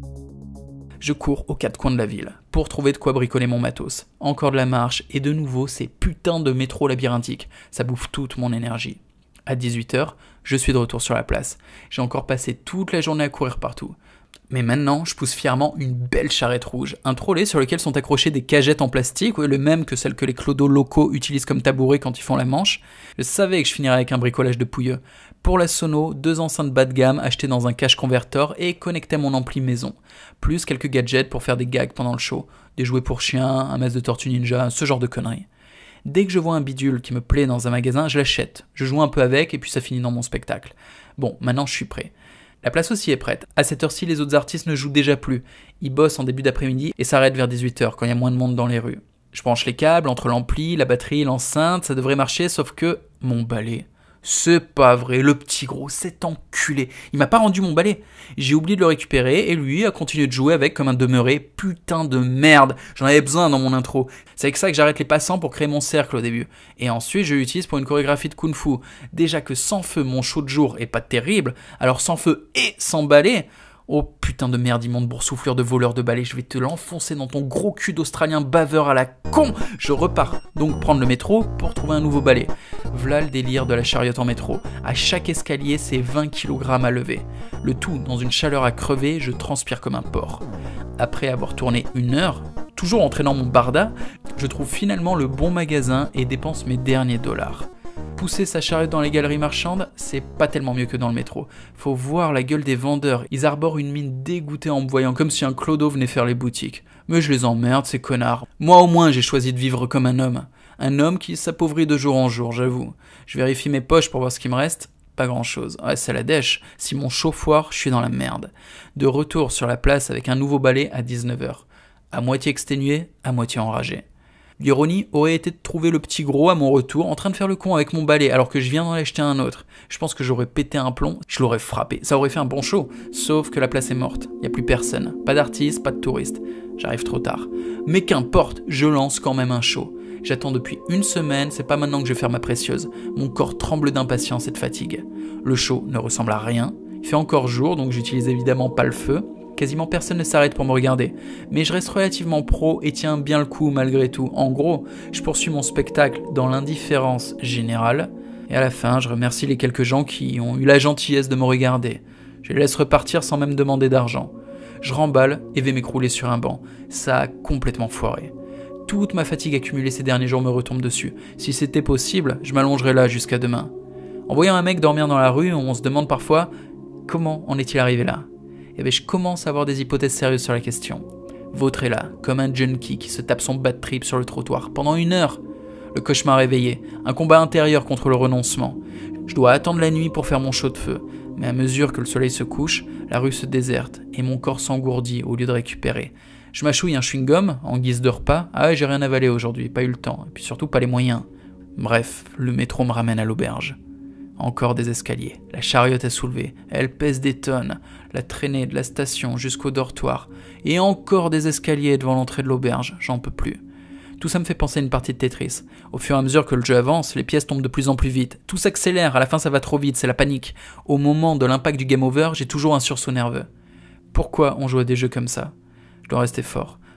Je cours aux quatre coins de la ville pour trouver de quoi bricoler mon matos. Encore de la marche et de nouveau ces putains de métro labyrinthiques. Ça bouffe toute mon énergie. À dix-huit heures, je suis de retour sur la place. J'ai encore passé toute la journée à courir partout. Mais maintenant, je pousse fièrement une belle charrette rouge, un trolley sur lequel sont accrochées des cagettes en plastique, le même que celles que les clodos locaux utilisent comme tabouret quand ils font la manche. Je savais que je finirais avec un bricolage de pouilleux. Pour la sono, deux enceintes bas de gamme achetées dans un cache converteur et connectées à mon ampli maison. Plus quelques gadgets pour faire des gags pendant le show. Des jouets pour chiens, un masque de tortue ninja, ce genre de conneries. Dès que je vois un bidule qui me plaît dans un magasin, je l'achète. Je joue un peu avec et puis ça finit dans mon spectacle. Bon, maintenant je suis prêt. La place aussi est prête. À cette heure-ci, les autres artistes ne jouent déjà plus. Ils bossent en début d'après-midi et s'arrêtent vers dix-huit heures quand il y a moins de monde dans les rues. Je branche les câbles entre l'ampli, la batterie, l'enceinte, ça devrait marcher, sauf que mon balai... C'est pas vrai, le petit gros, cet enculé. Il m'a pas rendu mon balai. J'ai oublié de le récupérer et lui a continué de jouer avec comme un demeuré. Putain de merde, j'en avais besoin dans mon intro. C'est avec ça que j'arrête les passants pour créer mon cercle au début. Et ensuite, je l'utilise pour une chorégraphie de kung-fu. Déjà que sans feu, mon show de jour est pas terrible, alors sans feu et sans balai... Oh putain de merde, immonde boursouflure de voleur de balai, je vais te l'enfoncer dans ton gros cul d'Australien baveur à la con. Je repars donc prendre le métro pour trouver un nouveau balai. V'là le délire de la chariote en métro. À chaque escalier, c'est vingt kilogrammes à lever. Le tout dans une chaleur à crever, je transpire comme un porc. Après avoir tourné une heure, toujours entraînant mon barda, je trouve finalement le bon magasin et dépense mes derniers dollars. Pousser sa charrette dans les galeries marchandes, c'est pas tellement mieux que dans le métro. Faut voir la gueule des vendeurs, ils arborent une mine dégoûtée en me voyant comme si un clodo venait faire les boutiques. Mais je les emmerde, ces connards. Moi au moins j'ai choisi de vivre comme un homme. Un homme qui s'appauvrit de jour en jour, j'avoue. Je vérifie mes poches pour voir ce qui me reste. Pas grand chose. Ouais, c'est la dèche. Si mon chauffoir, je suis dans la merde. De retour sur la place avec un nouveau balai à dix-neuf heures. À moitié exténué, à moitié enragé. L'ironie aurait été de trouver le petit gros à mon retour en train de faire le con avec mon balai alors que je viens d'en acheter un autre. Je pense que j'aurais pété un plomb, je l'aurais frappé. Ça aurait fait un bon show, sauf que la place est morte. Il n'y a plus personne. Pas d'artistes, pas de touristes. J'arrive trop tard. Mais qu'importe, je lance quand même un show. J'attends depuis une semaine, c'est pas maintenant que je vais faire ma précieuse. Mon corps tremble d'impatience et de fatigue. Le show ne ressemble à rien. Il fait encore jour, donc j'utilise évidemment pas le feu. Quasiment personne ne s'arrête pour me regarder, mais je reste relativement pro et tiens bien le coup malgré tout. En gros, je poursuis mon spectacle dans l'indifférence générale, et à la fin, je remercie les quelques gens qui ont eu la gentillesse de me regarder. Je les laisse repartir sans même demander d'argent. Je remballe et vais m'écrouler sur un banc. Ça a complètement foiré. Toute ma fatigue accumulée ces derniers jours me retombe dessus. Si c'était possible, je m'allongerais là jusqu'à demain. En voyant un mec dormir dans la rue, on se demande parfois comment en est-il arrivé là. Et bien je commence à avoir des hypothèses sérieuses sur la question. Vautré là, comme un junkie qui se tape son bad trip sur le trottoir pendant une heure. Le cauchemar éveillé, un combat intérieur contre le renoncement. Je dois attendre la nuit pour faire mon show de feu, mais à mesure que le soleil se couche, la rue se déserte et mon corps s'engourdit au lieu de récupérer. Je mâchouille un chewing-gum en guise de repas. Ah ouais, j'ai rien avalé aujourd'hui, pas eu le temps, et puis surtout pas les moyens. Bref, le métro me ramène à l'auberge. Encore des escaliers, la chariote à soulever, elle pèse des tonnes, la traînée de la station jusqu'au dortoir, et encore des escaliers devant l'entrée de l'auberge, j'en peux plus. Tout ça me fait penser à une partie de Tetris. Au fur et à mesure que le jeu avance, les pièces tombent de plus en plus vite, tout s'accélère, à la fin ça va trop vite, c'est la panique. Au moment de l'impact du game over, j'ai toujours un sursaut nerveux. Pourquoi on joue à des jeux comme ça ? Je dois rester fort.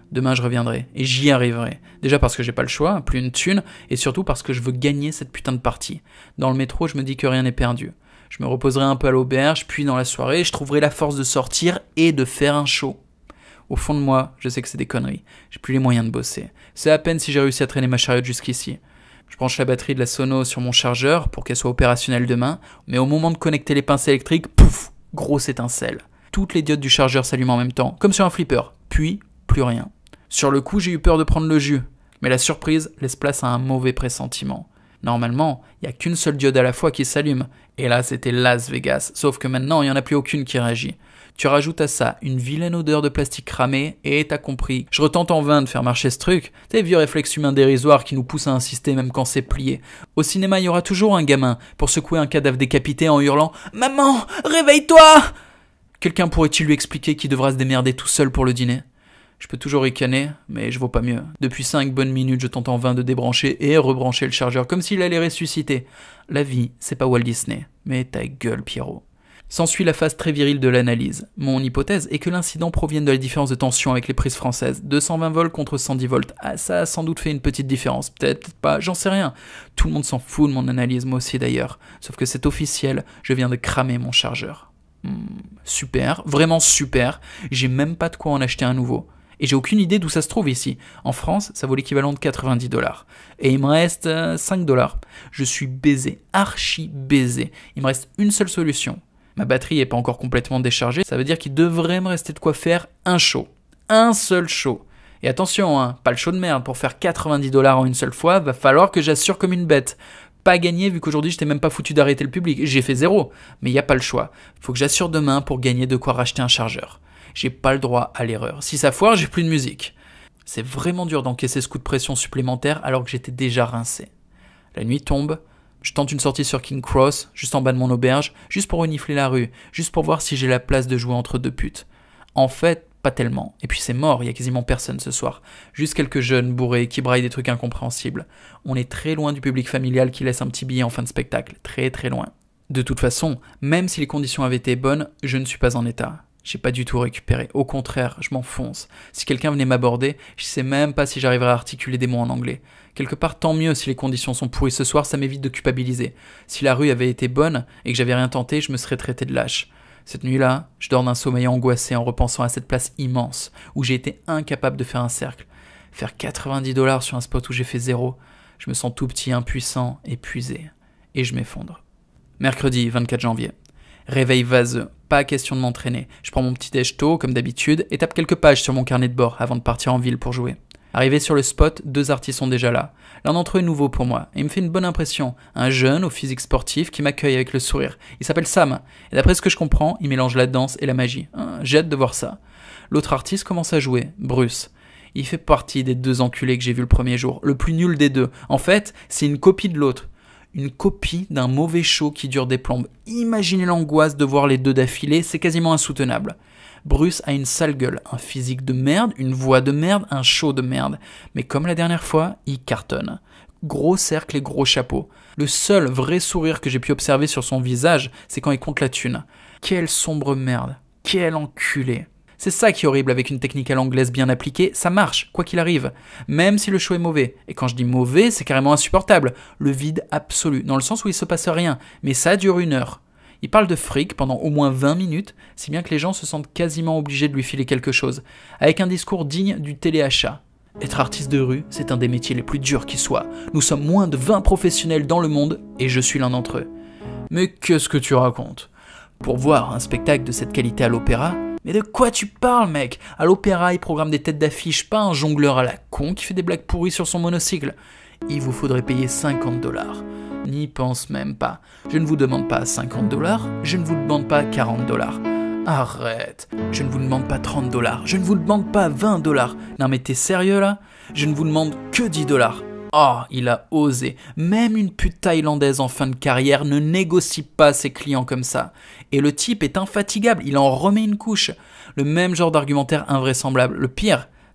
Demain je reviendrai, et j'y arriverai. Déjà parce que j'ai pas le choix, plus une thune, et surtout parce que je veux gagner cette putain de partie. Dans le métro, je me dis que rien n'est perdu. Je me reposerai un peu à l'auberge, puis dans la soirée, je trouverai la force de sortir et de faire un show. Au fond de moi, je sais que c'est des conneries. J'ai plus les moyens de bosser. C'est à peine si j'ai réussi à traîner ma chariote jusqu'ici. Je branche la batterie de la Sono sur mon chargeur pour qu'elle soit opérationnelle demain, mais au moment de connecter les pinces électriques, pouf, grosse étincelle. Toutes les diodes du chargeur s'allument en même temps, comme sur un flipper. Puis, plus rien. Sur le coup, j'ai eu peur de prendre le jus, mais la surprise laisse place à un mauvais pressentiment. Normalement, il n'y a qu'une seule diode à la fois qui s'allume, et là c'était Las Vegas, sauf que maintenant il n'y en a plus aucune qui réagit. Tu rajoutes à ça une vilaine odeur de plastique cramé, et t'as compris. Je retente en vain de faire marcher ce truc, ces vieux réflexes humains dérisoires qui nous poussent à insister même quand c'est plié. Au cinéma, il y aura toujours un gamin pour secouer un cadavre décapité en hurlant « Maman, réveille-toi !» Quelqu'un pourrait-il lui expliquer qu'il devra se démerder tout seul pour le dîner ? Je peux toujours ricaner, mais je vaux pas mieux. Depuis cinq bonnes minutes, je tente en vain de débrancher et rebrancher le chargeur comme s'il allait ressusciter. La vie, c'est pas Walt Disney. Mais ta gueule, Pierrot. S'ensuit la phase très virile de l'analyse. Mon hypothèse est que l'incident provienne de la différence de tension avec les prises françaises. deux cent vingt volts contre cent dix volts. Ah, ça a sans doute fait une petite différence. Peut-être, peut-être pas, j'en sais rien. Tout le monde s'en fout de mon analyse, moi aussi d'ailleurs. Sauf que c'est officiel, je viens de cramer mon chargeur. Hmm, super, vraiment super. J'ai même pas de quoi en acheter un nouveau. Et j'ai aucune idée d'où ça se trouve ici. En France, ça vaut l'équivalent de quatre-vingt-dix dollars. Et il me reste euh, cinq dollars. Je suis baisé, archi baisé. Il me reste une seule solution. Ma batterie n'est pas encore complètement déchargée. Ça veut dire qu'il devrait me rester de quoi faire un show. Un seul show. Et attention, hein, pas le show de merde. Pour faire quatre-vingt-dix dollars en une seule fois, va falloir que j'assure comme une bête. Pas gagné vu qu'aujourd'hui je t'ai même pas foutu d'arrêter le public. J'ai fait zéro. Mais il n'y a pas le choix. Faut que j'assure demain pour gagner de quoi racheter un chargeur. J'ai pas le droit à l'erreur. Si ça foire, j'ai plus de musique. C'est vraiment dur d'encaisser ce coup de pression supplémentaire alors que j'étais déjà rincé. La nuit tombe, je tente une sortie sur King Cross, juste en bas de mon auberge, juste pour renifler la rue, juste pour voir si j'ai la place de jouer entre deux putes. En fait, pas tellement. Et puis c'est mort, il y a quasiment personne ce soir. Juste quelques jeunes bourrés qui braillent des trucs incompréhensibles. On est très loin du public familial qui laisse un petit billet en fin de spectacle. Très très loin. De toute façon, même si les conditions avaient été bonnes, je ne suis pas en état. J'ai pas du tout récupéré. Au contraire, je m'enfonce. Si quelqu'un venait m'aborder, je sais même pas si j'arriverais à articuler des mots en anglais. Quelque part, tant mieux si les conditions sont pourries ce soir, ça m'évite de culpabiliser. Si la rue avait été bonne et que j'avais rien tenté, je me serais traité de lâche. Cette nuit-là, je dors d'un sommeil angoissé en repensant à cette place immense où j'ai été incapable de faire un cercle. Faire quatre-vingt-dix dollars sur un spot où j'ai fait zéro, je me sens tout petit, impuissant, épuisé. Et je m'effondre. Mercredi vingt-quatre janvier. Réveil vaseux, pas question de m'entraîner. Je prends mon petit déj tôt, comme d'habitude, et tape quelques pages sur mon carnet de bord avant de partir en ville pour jouer. Arrivé sur le spot, deux artistes sont déjà là. L'un d'entre eux est nouveau pour moi, et il me fait une bonne impression. Un jeune au physique sportif qui m'accueille avec le sourire. Il s'appelle Sam, et d'après ce que je comprends, il mélange la danse et la magie. Hein, j'ai hâte de voir ça. L'autre artiste commence à jouer, Bruce. Il fait partie des deux enculés que j'ai vus le premier jour, le plus nul des deux. En fait, c'est une copie de l'autre. Une copie d'un mauvais show qui dure des plombes. Imaginez l'angoisse de voir les deux d'affilée, c'est quasiment insoutenable. Bruce a une sale gueule, un physique de merde, une voix de merde, un show de merde. Mais comme la dernière fois, il cartonne. Gros cercle et gros chapeau. Le seul vrai sourire que j'ai pu observer sur son visage, c'est quand il compte la thune. Quelle sombre merde. Quel enculé. C'est ça qui est horrible avec une technique à l'anglaise bien appliquée, ça marche, quoi qu'il arrive. Même si le show est mauvais. Et quand je dis mauvais, c'est carrément insupportable. Le vide absolu, dans le sens où il se passe rien. Mais ça dure une heure. Il parle de fric pendant au moins vingt minutes, si bien que les gens se sentent quasiment obligés de lui filer quelque chose. Avec un discours digne du téléachat. Être artiste de rue, c'est un des métiers les plus durs qui soient. Nous sommes moins de vingt professionnels dans le monde, et je suis l'un d'entre eux. Mais qu'est-ce que tu racontes ? Pour voir un spectacle de cette qualité à l'opéra, mais de quoi tu parles, mec ? À l'opéra, il programme des têtes d'affiche, pas un jongleur à la con qui fait des blagues pourries sur son monocycle. Il vous faudrait payer cinquante dollars. N'y pense même pas. Je ne vous demande pas cinquante dollars, je ne vous demande pas quarante dollars. Arrête. Je ne vous demande pas trente dollars, je ne vous demande pas vingt dollars. Non mais t'es sérieux là ? Je ne vous demande que dix dollars. Oh, il a osé. Même une pute thaïlandaise en fin de carrière ne négocie pas ses clients comme ça. Et le type est infatigable, il en remet une couche. Le même genre d'argumentaire invraisemblable. Le pire,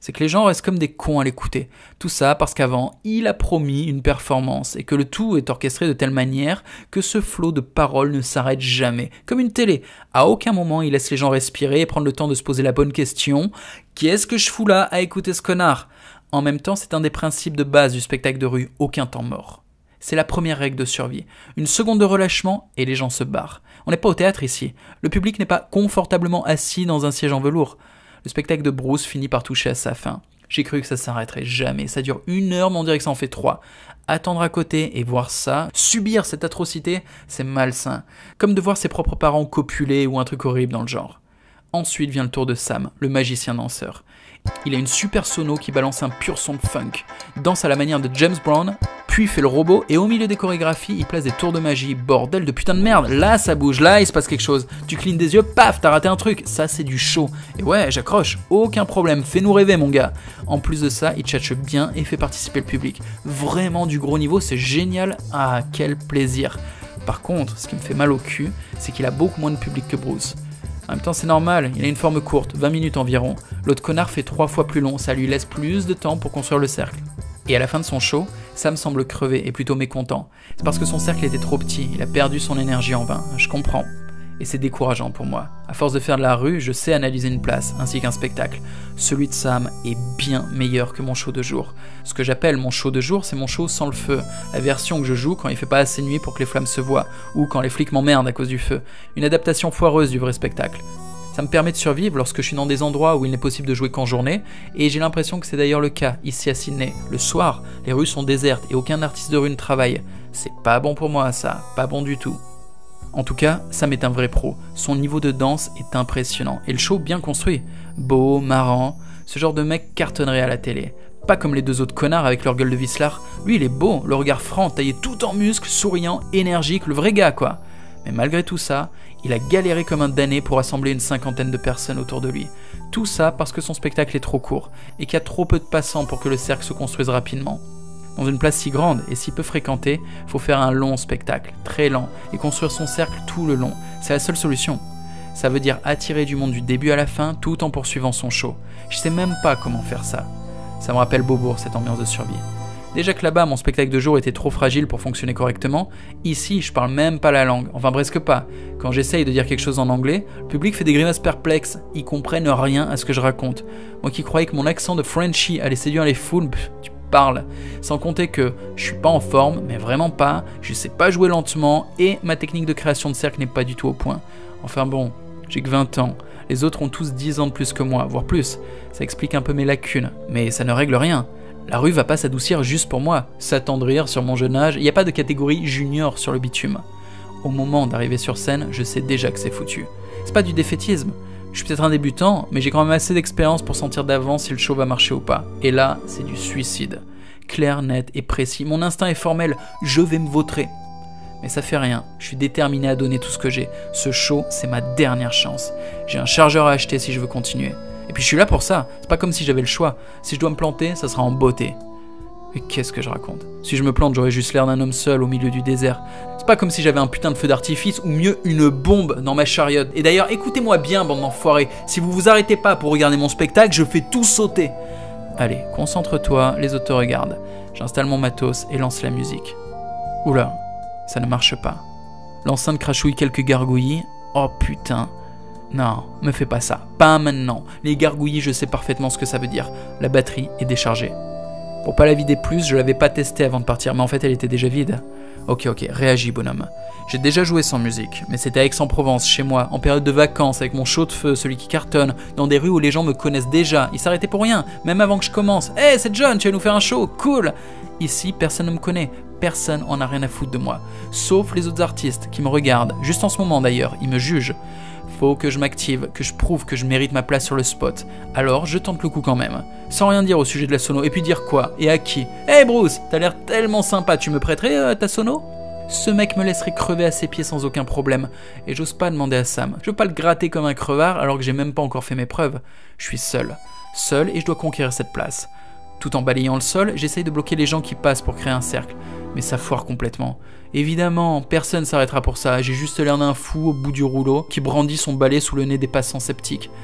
c'est que les gens restent comme des cons à l'écouter. Tout ça parce qu'avant, il a promis une performance et que le tout est orchestré de telle manière que ce flot de paroles ne s'arrête jamais. Comme une télé. À aucun moment, il laisse les gens respirer et prendre le temps de se poser la bonne question. Qu'est-ce que je fous là à écouter ce connard ? En même temps, c'est un des principes de base du spectacle de rue, aucun temps mort. C'est la première règle de survie. Une seconde de relâchement et les gens se barrent. On n'est pas au théâtre ici. Le public n'est pas confortablement assis dans un siège en velours. Le spectacle de Bruce finit par toucher à sa fin. J'ai cru que ça s'arrêterait jamais. Ça dure une heure, mais on dirait que ça en fait trois. Attendre à côté et voir ça, subir cette atrocité, c'est malsain. Comme de voir ses propres parents copuler ou un truc horrible dans le genre. Ensuite vient le tour de Sam, le magicien danseur. Il a une super sono qui balance un pur son de funk, danse à la manière de James Brown, puis fait le robot, et au milieu des chorégraphies, il place des tours de magie. Bordel de putain de merde, là ça bouge, là il se passe quelque chose. Tu clignes des yeux, paf, t'as raté un truc. Ça c'est du show. Et ouais, j'accroche, aucun problème, fais-nous rêver mon gars. En plus de ça, il tchatche bien et fait participer le public. Vraiment du gros niveau, c'est génial. Ah, quel plaisir. Par contre, ce qui me fait mal au cul, c'est qu'il a beaucoup moins de public que Bruce. En même temps, c'est normal, il a une forme courte, vingt minutes environ. L'autre connard fait trois fois plus long, ça lui laisse plus de temps pour construire le cercle. Et à la fin de son show, Sam semble crevé et plutôt mécontent. C'est parce que son cercle était trop petit, il a perdu son énergie en vain, je comprends. Et c'est décourageant pour moi. À force de faire de la rue, je sais analyser une place, ainsi qu'un spectacle. Celui de Sam est bien meilleur que mon show de jour. Ce que j'appelle mon show de jour, c'est mon show sans le feu. La version que je joue quand il fait pas assez nuit pour que les flammes se voient, ou quand les flics m'emmerdent à cause du feu. Une adaptation foireuse du vrai spectacle. Ça me permet de survivre lorsque je suis dans des endroits où il n'est possible de jouer qu'en journée, et j'ai l'impression que c'est d'ailleurs le cas, ici à Sydney. Le soir, les rues sont désertes et aucun artiste de rue ne travaille. C'est pas bon pour moi ça, pas bon du tout. En tout cas, Sam est un vrai pro. Son niveau de danse est impressionnant. Et le show bien construit. Beau, marrant. Ce genre de mec cartonnerait à la télé. Pas comme les deux autres connards avec leur gueule de vicelard. Lui, il est beau, le regard franc, taillé tout en muscles, souriant, énergique, le vrai gars, quoi. Mais malgré tout ça, il a galéré comme un damné pour assembler une cinquantaine de personnes autour de lui. Tout ça parce que son spectacle est trop court et qu'il y a trop peu de passants pour que le cercle se construise rapidement. Dans une place si grande et si peu fréquentée, faut faire un long spectacle, très lent, et construire son cercle tout le long. C'est la seule solution. Ça veut dire attirer du monde du début à la fin tout en poursuivant son show. Je sais même pas comment faire ça. Ça me rappelle Beaubourg, cette ambiance de survie. Déjà que là-bas, mon spectacle de jour était trop fragile pour fonctionner correctement, ici, je parle même pas la langue, enfin presque pas. Quand j'essaye de dire quelque chose en anglais, le public fait des grimaces perplexes, ils comprennent rien à ce que je raconte. Moi qui croyais que mon accent de Frenchie allait séduire les foules, pff, tu parles. Sans compter que je suis pas en forme, mais vraiment pas, je sais pas jouer lentement, et ma technique de création de cercle n'est pas du tout au point. Enfin bon, j'ai que vingt ans, les autres ont tous dix ans de plus que moi, voire plus. Ça explique un peu mes lacunes, mais ça ne règle rien. La rue va pas s'adoucir juste pour moi, s'attendrir sur mon jeune âge, il n'y a pas de catégorie junior sur le bitume. Au moment d'arriver sur scène, je sais déjà que c'est foutu. C'est pas du défaitisme, je suis peut-être un débutant, mais j'ai quand même assez d'expérience pour sentir d'avance si le show va marcher ou pas. Et là, c'est du suicide. Clair, net et précis, mon instinct est formel, je vais me vautrer. Mais ça fait rien, je suis déterminé à donner tout ce que j'ai. Ce show, c'est ma dernière chance. J'ai un chargeur à acheter si je veux continuer. Et puis je suis là pour ça, c'est pas comme si j'avais le choix. Si je dois me planter, ça sera en beauté. Mais qu'est-ce que je raconte? Si je me plante, j'aurais juste l'air d'un homme seul au milieu du désert. C'est pas comme si j'avais un putain de feu d'artifice, ou mieux, une bombe dans ma chariote. Et d'ailleurs, écoutez-moi bien, bande d'enfoirés. Si vous vous arrêtez pas pour regarder mon spectacle, je fais tout sauter. Allez, concentre-toi, les autres te regardent. J'installe mon matos et lance la musique. Oula, ça ne marche pas. L'enceinte crachouille quelques gargouillis. Oh putain. Non, me fais pas ça. Pas maintenant. Les gargouillis, je sais parfaitement ce que ça veut dire. La batterie est déchargée. Pour pas la vider plus, je l'avais pas testée avant de partir, mais en fait elle était déjà vide. Ok, ok, réagis bonhomme. J'ai déjà joué sans musique, mais c'était à Aix-en-Provence, chez moi, en période de vacances, avec mon chaud de feu, celui qui cartonne, dans des rues où les gens me connaissent déjà. Ils s'arrêtaient pour rien, même avant que je commence. Hey, c'est John, tu vas nous faire un show, cool. Ici, personne ne me connaît, personne en a rien à foutre de moi. Sauf les autres artistes qui me regardent, juste en ce moment d'ailleurs, ils me jugent. Faut que je m'active, que je prouve que je mérite ma place sur le spot. Alors je tente le coup quand même, sans rien dire au sujet de la sono. Et puis dire quoi? Et à qui? Hey Bruce, t'as l'air tellement sympa, tu me prêterais euh, ta sono? Ce mec me laisserait crever à ses pieds sans aucun problème. Et j'ose pas demander à Sam. Je veux pas le gratter comme un crevard alors que j'ai même pas encore fait mes preuves. Je suis seul. Seul et je dois conquérir cette place. Tout en balayant le sol, j'essaye de bloquer les gens qui passent pour créer un cercle. Mais ça foire complètement. Évidemment, personne s'arrêtera pour ça, j'ai juste l'air d'un fou au bout du rouleau qui brandit son balai sous le nez des passants sceptiques.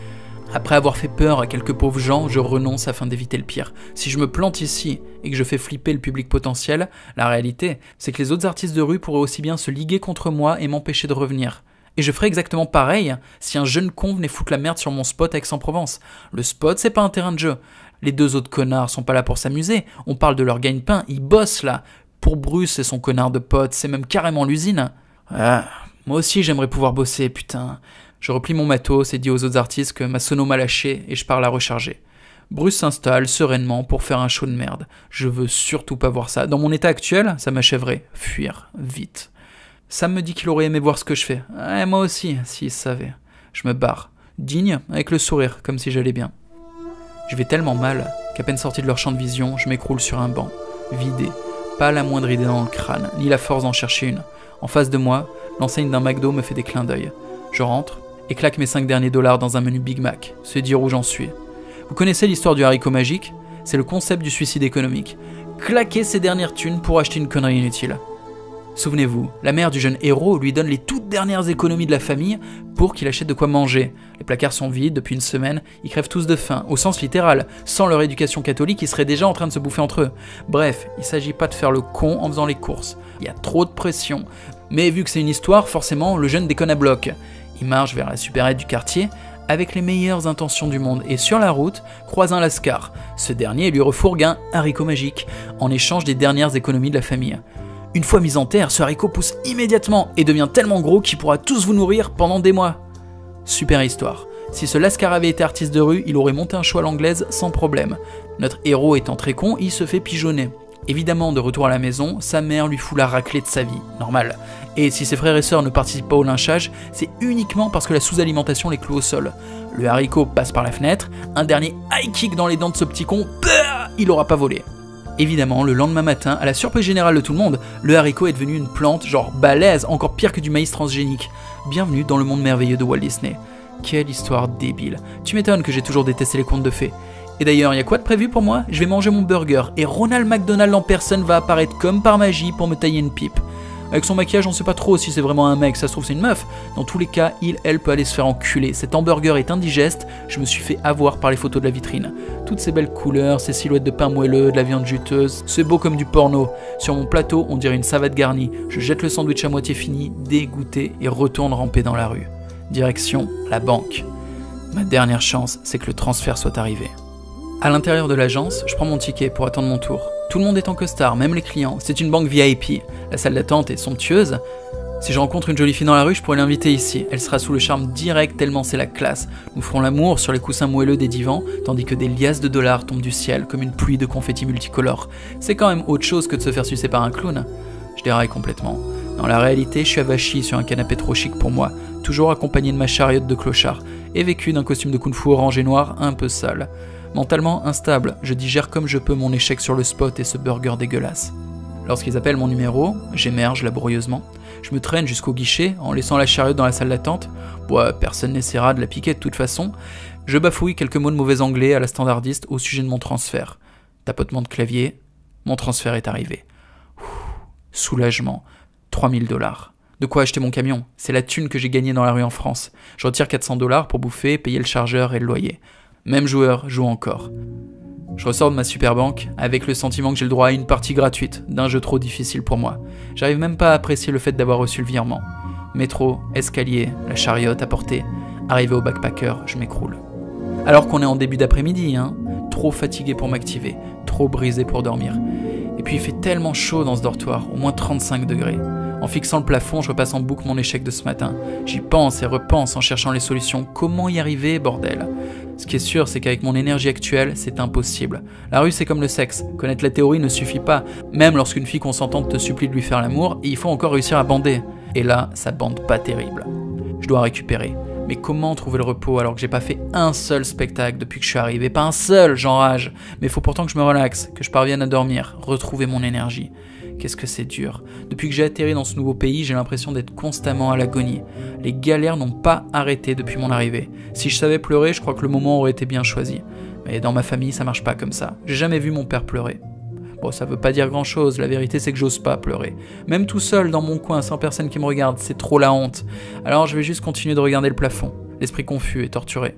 Après avoir fait peur à quelques pauvres gens, je renonce afin d'éviter le pire. Si je me plante ici et que je fais flipper le public potentiel, la réalité, c'est que les autres artistes de rue pourraient aussi bien se liguer contre moi et m'empêcher de revenir. Et je ferais exactement pareil si un jeune con venait foutre la merde sur mon spot à Aix-en-Provence. Le spot, c'est pas un terrain de jeu. Les deux autres connards sont pas là pour s'amuser, on parle de leur gagne-pain, ils bossent là. Pour Bruce et son connard de pote, c'est même carrément l'usine. Ah, moi aussi j'aimerais pouvoir bosser, putain. Je replie mon matos et dis aux autres artistes que ma sono m'a lâché et je pars la recharger. Bruce s'installe sereinement pour faire un show de merde. Je veux surtout pas voir ça. Dans mon état actuel, ça m'achèverait. Fuir, vite. Sam me dit qu'il aurait aimé voir ce que je fais. Ouais, moi aussi, s'il savait. Je me barre, digne, avec le sourire, comme si j'allais bien. Je vais tellement mal qu'à peine sorti de leur champ de vision, je m'écroule sur un banc, vidé. Pas la moindre idée dans le crâne, ni la force d'en chercher une. En face de moi, l'enseigne d'un McDo me fait des clins d'œil. Je rentre et claque mes cinq derniers dollars dans un menu Big Mac. C'est dire où j'en suis. Vous connaissez l'histoire du haricot magique ? C'est le concept du suicide économique. Claquer ses dernières thunes pour acheter une connerie inutile. Souvenez-vous, la mère du jeune héros lui donne les toutes dernières économies de la famille pour qu'il achète de quoi manger. Les placards sont vides depuis une semaine, ils crèvent tous de faim, au sens littéral. Sans leur éducation catholique, ils seraient déjà en train de se bouffer entre eux. Bref, il s'agit pas de faire le con en faisant les courses. Il y a trop de pression. Mais vu que c'est une histoire, forcément, le jeune déconne à bloc. Il marche vers la supérette du quartier avec les meilleures intentions du monde et sur la route, croise un lascar. Ce dernier lui refourgue un haricot magique en échange des dernières économies de la famille. Une fois mis en terre, ce haricot pousse immédiatement et devient tellement gros qu'il pourra tous vous nourrir pendant des mois. Super histoire. Si ce lascar avait été artiste de rue, il aurait monté un show à l'anglaise sans problème. Notre héros étant très con, il se fait pigeonner. Évidemment, de retour à la maison, sa mère lui fout la raclée de sa vie, normal. Et si ses frères et sœurs ne participent pas au lynchage, c'est uniquement parce que la sous-alimentation les cloue au sol. Le haricot passe par la fenêtre, un dernier high kick dans les dents de ce petit con, bah, il aura pas volé. Évidemment, le lendemain matin, à la surprise générale de tout le monde, le haricot est devenu une plante genre balèze, encore pire que du maïs transgénique. Bienvenue dans le monde merveilleux de Walt Disney. Quelle histoire débile. Tu m'étonnes que j'ai toujours détesté les contes de fées. Et d'ailleurs, il y a quoi de prévu pour moi ? Je vais manger mon burger et Ronald McDonald en personne va apparaître comme par magie pour me tailler une pipe. Avec son maquillage, on sait pas trop si c'est vraiment un mec, ça se trouve c'est une meuf. Dans tous les cas, il, elle peut aller se faire enculer. Cet hamburger est indigeste, je me suis fait avoir par les photos de la vitrine. Toutes ces belles couleurs, ces silhouettes de pain moelleux, de la viande juteuse, c'est beau comme du porno. Sur mon plateau, on dirait une savate garnie. Je jette le sandwich à moitié fini, dégoûté, et retourne ramper dans la rue. Direction, la banque. Ma dernière chance, c'est que le transfert soit arrivé. À l'intérieur de l'agence, je prends mon ticket pour attendre mon tour. Tout le monde est en costard, même les clients. C'est une banque V I P. La salle d'attente est somptueuse. Si je rencontre une jolie fille dans la rue, je pourrais l'inviter ici. Elle sera sous le charme direct tellement c'est la classe. Nous ferons l'amour sur les coussins moelleux des divans, tandis que des liasses de dollars tombent du ciel comme une pluie de confettis multicolores. C'est quand même autre chose que de se faire sucer par un clown. Je déraille complètement. Dans la réalité, je suis avachi sur un canapé trop chic pour moi, toujours accompagné de ma chariote de clochard, et vêtu d'un costume de kung-fu orange et noir un peu sale. Mentalement instable, je digère comme je peux mon échec sur le spot et ce burger dégueulasse. Lorsqu'ils appellent mon numéro, j'émerge laborieusement. Je me traîne jusqu'au guichet en laissant la chariote dans la salle d'attente. Bon, personne n'essaiera de la piquer de toute façon. Je bafouille quelques mots de mauvais anglais à la standardiste au sujet de mon transfert. Tapotement de clavier, mon transfert est arrivé. Ouh, soulagement, trois mille dollars. De quoi acheter mon camion, c'est la thune que j'ai gagnée dans la rue en France. Je retire quatre cents dollars pour bouffer, payer le chargeur et le loyer. Même joueur joue encore. Je ressors de ma super banque avec le sentiment que j'ai le droit à une partie gratuite d'un jeu trop difficile pour moi. J'arrive même pas à apprécier le fait d'avoir reçu le virement. Métro, escalier, la chariote à portée. Arrivé au backpacker, je m'écroule. Alors qu'on est en début d'après-midi, hein. Trop fatigué pour m'activer, trop brisé pour dormir. Et puis il fait tellement chaud dans ce dortoir, au moins trente-cinq degrés. En fixant le plafond, je repasse en boucle mon échec de ce matin. J'y pense et repense en cherchant les solutions. Comment y arriver, bordel ? Ce qui est sûr, c'est qu'avec mon énergie actuelle, c'est impossible. La rue, c'est comme le sexe. Connaître la théorie ne suffit pas. Même lorsqu'une fille consentante te supplie de lui faire l'amour, il faut encore réussir à bander. Et là, ça bande pas terrible. Je dois récupérer. Mais comment trouver le repos alors que j'ai pas fait un seul spectacle depuis que je suis arrivé ? Pas un seul, j'enrage. Mais il faut pourtant que je me relaxe, que je parvienne à dormir, retrouver mon énergie. Qu'est-ce que c'est dur. Depuis que j'ai atterri dans ce nouveau pays, j'ai l'impression d'être constamment à l'agonie. Les galères n'ont pas arrêté depuis mon arrivée. Si je savais pleurer, je crois que le moment aurait été bien choisi. Mais dans ma famille, ça marche pas comme ça. J'ai jamais vu mon père pleurer. Bon, ça veut pas dire grand chose, la vérité c'est que j'ose pas pleurer. Même tout seul dans mon coin, sans personne qui me regarde, c'est trop la honte. Alors je vais juste continuer de regarder le plafond, l'esprit confus et torturé.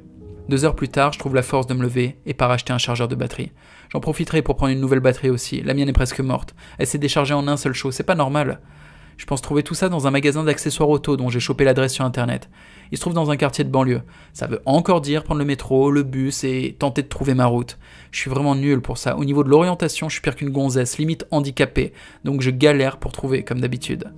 Deux heures plus tard, je trouve la force de me lever et pars acheter un chargeur de batterie. J'en profiterai pour prendre une nouvelle batterie aussi, la mienne est presque morte. Elle s'est déchargée en un seul show, c'est pas normal. Je pense trouver tout ça dans un magasin d'accessoires auto dont j'ai chopé l'adresse sur internet. Il se trouve dans un quartier de banlieue. Ça veut encore dire prendre le métro, le bus et tenter de trouver ma route. Je suis vraiment nul pour ça. Au niveau de l'orientation, je suis pire qu'une gonzesse, limite handicapée. Donc je galère pour trouver, comme d'habitude.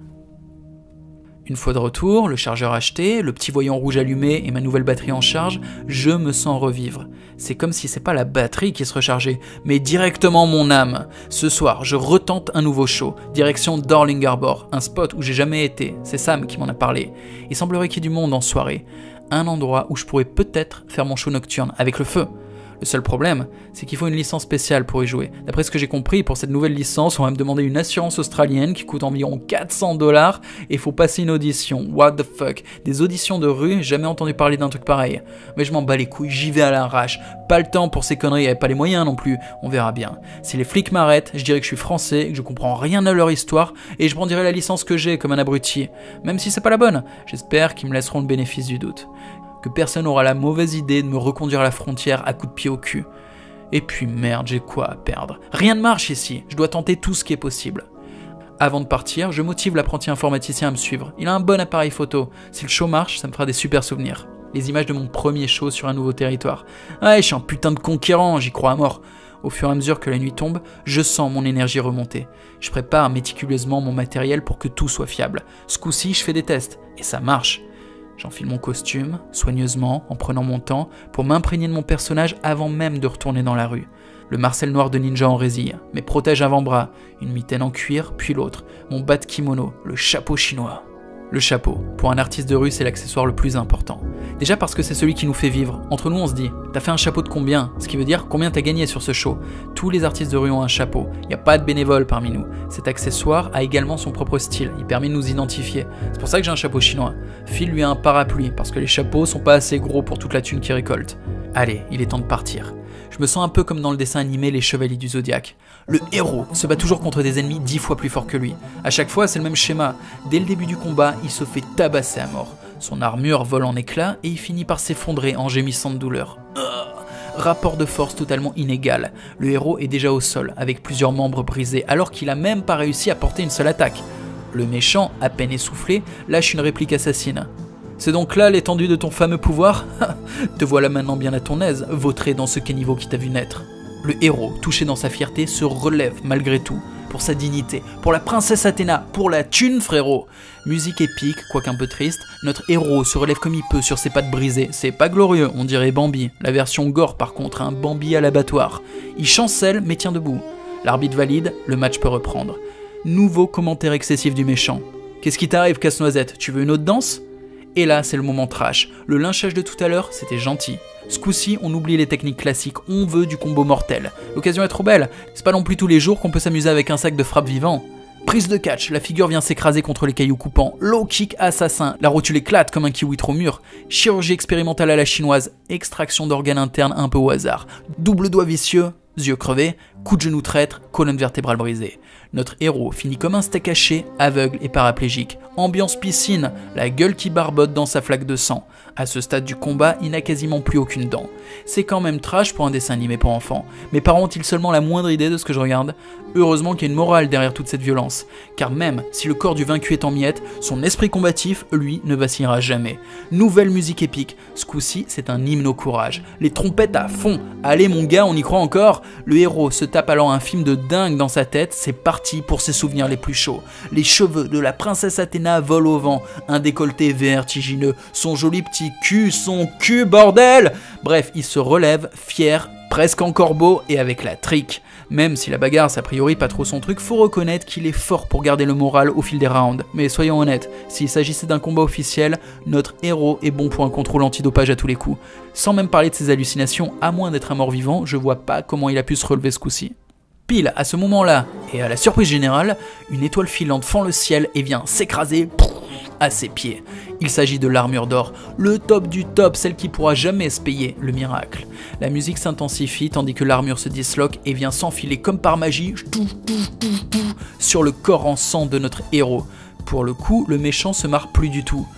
Une fois de retour, le chargeur acheté, le petit voyant rouge allumé et ma nouvelle batterie en charge, je me sens revivre. C'est comme si c'est pas la batterie qui se rechargeait, mais directement mon âme. Ce soir, je retente un nouveau show, direction Darling Harbour, un spot où j'ai jamais été, c'est Sam qui m'en a parlé. Il semblerait qu'il y ait du monde en soirée, un endroit où je pourrais peut-être faire mon show nocturne avec le feu. Le seul problème, c'est qu'il faut une licence spéciale pour y jouer. D'après ce que j'ai compris, pour cette nouvelle licence, on va me demander une assurance australienne qui coûte environ quatre cents dollars et il faut passer une audition. What the fuck? Des auditions de rue, jamais entendu parler d'un truc pareil. Mais je m'en bats les couilles, j'y vais à l'arrache. Pas le temps pour ces conneries, et pas les moyens non plus, on verra bien. Si les flics m'arrêtent, je dirais que je suis français, que je comprends rien à leur histoire et je brandirai la licence que j'ai comme un abruti. Même si c'est pas la bonne, j'espère qu'ils me laisseront le bénéfice du doute. Que personne n'aura la mauvaise idée de me reconduire à la frontière à coups de pied au cul. Et puis merde, j'ai quoi à perdre? Rien ne marche ici, je dois tenter tout ce qui est possible. Avant de partir, je motive l'apprenti informaticien à me suivre. Il a un bon appareil photo. Si le show marche, ça me fera des super souvenirs. Les images de mon premier show sur un nouveau territoire. Ouais, je suis un putain de conquérant, j'y crois à mort. Au fur et à mesure que la nuit tombe, je sens mon énergie remonter. Je prépare méticuleusement mon matériel pour que tout soit fiable. Ce coup-ci, je fais des tests, et ça marche. J'enfile mon costume, soigneusement, en prenant mon temps, pour m'imprégner de mon personnage avant même de retourner dans la rue. Le Marcel noir de ninja en résille, mes protèges avant-bras, une mitaine en cuir, puis l'autre, mon bas de kimono, le chapeau chinois. Le chapeau, pour un artiste de rue, c'est l'accessoire le plus important. Déjà parce que c'est celui qui nous fait vivre. Entre nous, on se dit, t'as fait un chapeau de combien? Ce qui veut dire combien t'as gagné sur ce show. Tous les artistes de rue ont un chapeau. Il n'y a pas de bénévoles parmi nous. Cet accessoire a également son propre style. Il permet de nous identifier. C'est pour ça que j'ai un chapeau chinois. Phil lui a un parapluie, parce que les chapeaux sont pas assez gros pour toute la thune qu'il récolte. Allez, il est temps de partir. Je me sens un peu comme dans le dessin animé Les Chevaliers du Zodiaque. Le héros se bat toujours contre des ennemis dix fois plus forts que lui. À chaque fois, c'est le même schéma. Dès le début du combat, il se fait tabasser à mort. Son armure vole en éclats et il finit par s'effondrer en gémissant de douleur. Uh, rapport de force totalement inégal. Le héros est déjà au sol, avec plusieurs membres brisés, alors qu'il a même pas réussi à porter une seule attaque. Le méchant, à peine essoufflé, lâche une réplique assassine. C'est donc là l'étendue de ton fameux pouvoir? Te voilà maintenant bien à ton aise, vautré dans ce caniveau qui t'a vu naître. Le héros, touché dans sa fierté, se relève malgré tout, pour sa dignité, pour la princesse Athéna, pour la thune frérot. Musique épique, quoique un peu triste, notre héros se relève comme il peut sur ses pattes brisées. C'est pas glorieux, on dirait Bambi. La version gore par contre, un Bambi à l'abattoir. Il chancelle mais tient debout. L'arbitre valide, le match peut reprendre. Nouveau commentaire excessif du méchant. Qu'est-ce qui t'arrive, casse-noisette? Tu veux une autre danse? Et là, c'est le moment trash. Le lynchage de tout à l'heure, c'était gentil. Ce coup-ci, on oublie les techniques classiques, on veut du combo mortel. L'occasion est trop belle, c'est pas non plus tous les jours qu'on peut s'amuser avec un sac de frappe vivant. Prise de catch, la figure vient s'écraser contre les cailloux coupants. Low kick assassin, la rotule éclate comme un kiwi trop mûr. Chirurgie expérimentale à la chinoise, extraction d'organes internes un peu au hasard. Double doigt vicieux, yeux crevés, coup de genou traître, colonne vertébrale brisée. Notre héros finit comme un steak haché, aveugle et paraplégique. Ambiance piscine, la gueule qui barbote dans sa flaque de sang. À ce stade du combat, il n'a quasiment plus aucune dent. C'est quand même trash pour un dessin animé pour enfants. Mes parents ont-ils seulement la moindre idée de ce que je regarde? Heureusement qu'il y a une morale derrière toute cette violence. Car même si le corps du vaincu est en miettes, son esprit combatif, lui, ne vacillera jamais. Nouvelle musique épique. Ce coup-ci, c'est un hymne au courage. Les trompettes à fond. Allez mon gars, on y croit encore? Le héros se tape alors un film de dingue dans sa tête. C'est parti pour ses souvenirs les plus chauds. Les cheveux de la princesse Athéna volent au vent. Un décolleté vertigineux. Son joli petit cul, son cul, bordel! Bref, il se relève, fier, presque en corbeau et avec la trique. Même si la bagarre c'est a priori pas trop son truc, faut reconnaître qu'il est fort pour garder le moral au fil des rounds. Mais soyons honnêtes, s'il s'agissait d'un combat officiel, notre héros est bon pour un contrôle antidopage à tous les coups. Sans même parler de ses hallucinations, à moins d'être un mort-vivant, je vois pas comment il a pu se relever ce coup-ci. Pile à ce moment-là, et à la surprise générale, une étoile filante fend le ciel et vient s'écraser à ses pieds. Il s'agit de l'armure d'or, le top du top, celle qui pourra jamais se payer, le miracle. La musique s'intensifie tandis que l'armure se disloque et vient s'enfiler comme par magie sur le corps en sang de notre héros. Pour le coup, le méchant se marre plus du tout.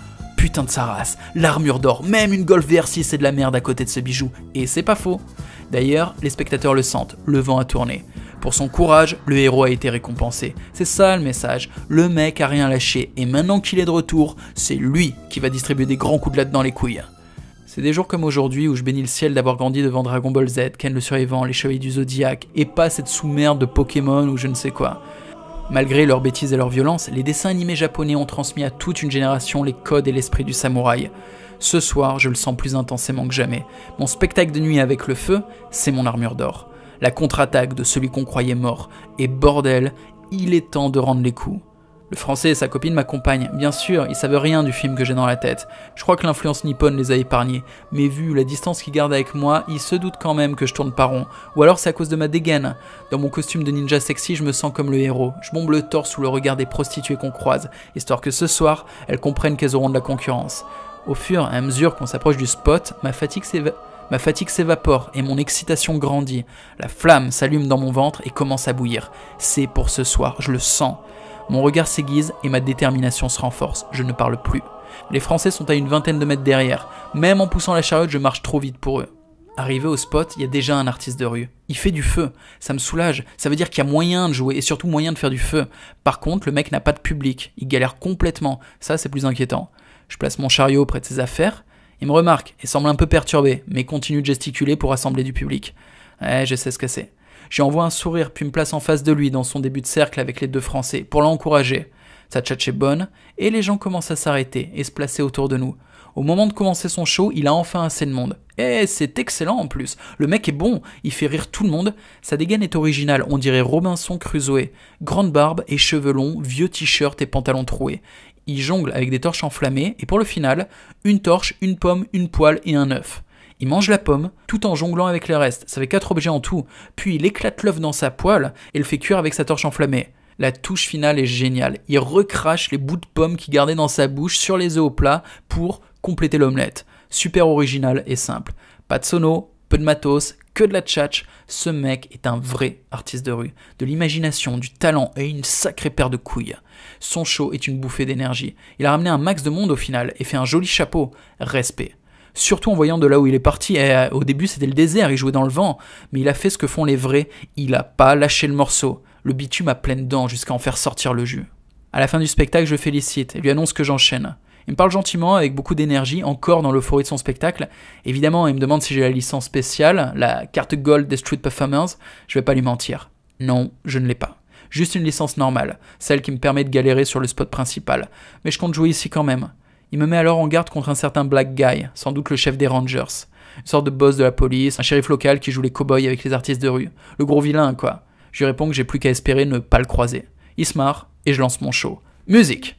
putain de sa race, l'armure d'or, même une Golf V R six c'est de la merde à côté de ce bijou, et c'est pas faux. D'ailleurs, les spectateurs le sentent, le vent a tourné. Pour son courage, le héros a été récompensé. C'est ça le message, le mec a rien lâché, et maintenant qu'il est de retour, c'est lui qui va distribuer des grands coups de latte dans les couilles. C'est des jours comme aujourd'hui où je bénis le ciel d'avoir grandi devant Dragon Ball Z, Ken le Survivant, les Chevaliers du Zodiaque, et pas cette sous-merde de Pokémon ou je ne sais quoi. Malgré leurs bêtises et leur violence, les dessins animés japonais ont transmis à toute une génération les codes et l'esprit du samouraï. Ce soir, je le sens plus intensément que jamais. Mon spectacle de nuit avec le feu, c'est mon armure d'or. La contre-attaque de celui qu'on croyait mort. Et bordel, il est temps de rendre les coups. Le français et sa copine m'accompagnent. Bien sûr, ils savent rien du film que j'ai dans la tête. Je crois que l'influence nippone les a épargnés. Mais vu la distance qu'ils gardent avec moi, ils se doutent quand même que je tourne pas rond. Ou alors c'est à cause de ma dégaine. Dans mon costume de ninja sexy, je me sens comme le héros. Je bombe le torse sous le regard des prostituées qu'on croise, histoire que ce soir, elles comprennent qu'elles auront de la concurrence. Au fur et à mesure qu'on s'approche du spot, ma fatigue s'éva- Ma fatigue s'évapore et mon excitation grandit. La flamme s'allume dans mon ventre et commence à bouillir. C'est pour ce soir, je le sens. Mon regard s'aiguise et ma détermination se renforce. Je ne parle plus. Les Français sont à une vingtaine de mètres derrière. Même en poussant la charrette, je marche trop vite pour eux. Arrivé au spot, il y a déjà un artiste de rue. Il fait du feu. Ça me soulage. Ça veut dire qu'il y a moyen de jouer et surtout moyen de faire du feu. Par contre, le mec n'a pas de public. Il galère complètement. Ça, c'est plus inquiétant. Je place mon chariot près de ses affaires. Il me remarque et semble un peu perturbé, mais continue de gesticuler pour rassembler du public. Ouais, je sais ce que c'est. J'y envoie un sourire, puis me place en face de lui dans son début de cercle avec les deux Français, pour l'encourager. Sa tchatche est bonne, et les gens commencent à s'arrêter et se placer autour de nous. Au moment de commencer son show, il a enfin assez de monde. Et c'est excellent en plus. Le mec est bon, il fait rire tout le monde. Sa dégaine est originale, on dirait Robinson Crusoe. Grande barbe et cheveux longs, vieux t-shirt et pantalon troué. Il jongle avec des torches enflammées, et pour le final, une torche, une pomme, une poêle et un œuf. Il mange la pomme, tout en jonglant avec le reste, ça fait quatre objets en tout, puis il éclate l'œuf dans sa poêle, et le fait cuire avec sa torche enflammée. La touche finale est géniale, il recrache les bouts de pomme qu'il gardait dans sa bouche sur les œufs au plat pour compléter l'omelette. Super original et simple. Pas de sono, peu de matos, que de la tchatch, ce mec est un vrai artiste de rue. De l'imagination, du talent et une sacrée paire de couilles. Son show est une bouffée d'énergie. Il a ramené un max de monde au final et fait un joli chapeau. Respect. Surtout en voyant de là où il est parti. Et au début c'était le désert, il jouait dans le vent. Mais il a fait ce que font les vrais, il a pas lâché le morceau. Le bitume a pleines dents jusqu'à en faire sortir le jus. À la fin du spectacle, je le félicite et lui annonce que j'enchaîne. Il me parle gentiment, avec beaucoup d'énergie, encore dans l'euphorie de son spectacle. Évidemment, il me demande si j'ai la licence spéciale, la carte Gold des Street Performers. Je vais pas lui mentir. Non, je ne l'ai pas. Juste une licence normale, celle qui me permet de galérer sur le spot principal. Mais je compte jouer ici quand même. Il me met alors en garde contre un certain Black Guy, sans doute le chef des Rangers. Une sorte de boss de la police, un shérif local qui joue les cow-boys avec les artistes de rue. Le gros vilain, quoi. Je lui réponds que j'ai plus qu'à espérer ne pas le croiser. Il se marre, et je lance mon show. Musique!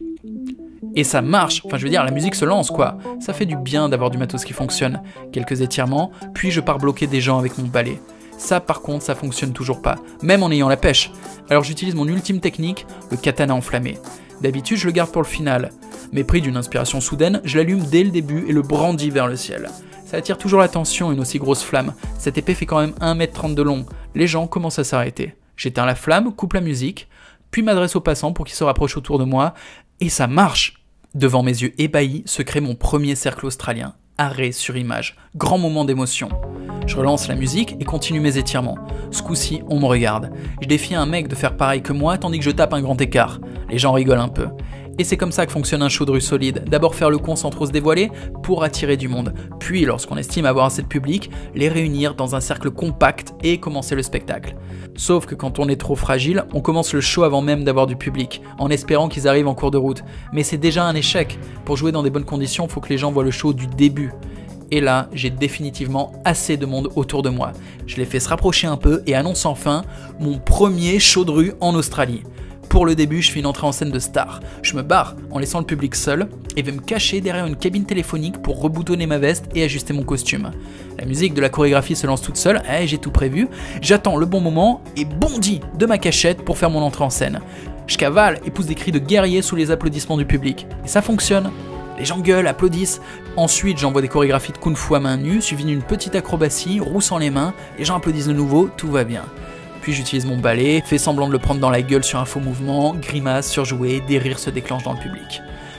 Et ça marche, enfin je veux dire, la musique se lance quoi. Ça fait du bien d'avoir du matos qui fonctionne. Quelques étirements, puis je pars bloquer des gens avec mon balai. Ça par contre, ça fonctionne toujours pas, même en ayant la pêche. Alors j'utilise mon ultime technique, le katana enflammé. D'habitude je le garde pour le final, mais pris d'une inspiration soudaine, je l'allume dès le début et le brandis vers le ciel. Ça attire toujours l'attention, une aussi grosse flamme. Cette épée fait quand même un mètre trente de long. Les gens commencent à s'arrêter. J'éteins la flamme, coupe la musique, puis m'adresse aux passants pour qu'ils se rapprochent autour de moi, et ça marche. Devant mes yeux ébahis se crée mon premier cercle australien. Arrêt sur image. Grand moment d'émotion. Je relance la musique et continue mes étirements. Ce coup-ci, on me regarde. Je défie un mec de faire pareil que moi tandis que je tape un grand écart. Les gens rigolent un peu. Et c'est comme ça que fonctionne un show de rue solide. D'abord faire le con sans trop se dévoiler pour attirer du monde. Puis, lorsqu'on estime avoir assez de public, les réunir dans un cercle compact et commencer le spectacle. Sauf que quand on est trop fragile, on commence le show avant même d'avoir du public, en espérant qu'ils arrivent en cours de route. Mais c'est déjà un échec. Pour jouer dans des bonnes conditions, il faut que les gens voient le show du début. Et là, j'ai définitivement assez de monde autour de moi. Je les fais se rapprocher un peu et annonce enfin mon premier show de rue en Australie. Pour le début, je fais une entrée en scène de star. Je me barre en laissant le public seul et vais me cacher derrière une cabine téléphonique pour reboutonner ma veste et ajuster mon costume. La musique de la chorégraphie se lance toute seule, eh, j'ai tout prévu. J'attends le bon moment et bondis de ma cachette pour faire mon entrée en scène. Je cavale et pousse des cris de guerrier sous les applaudissements du public. Et ça fonctionne. Les gens gueulent, applaudissent. Ensuite, j'envoie des chorégraphies de kung-fu à main nue, suivies d'une petite acrobatie, roussant les mains. Les gens applaudissent de nouveau, tout va bien. Puis j'utilise mon balai, fais semblant de le prendre dans la gueule sur un faux mouvement, grimace, surjoué, des rires se déclenchent dans le public.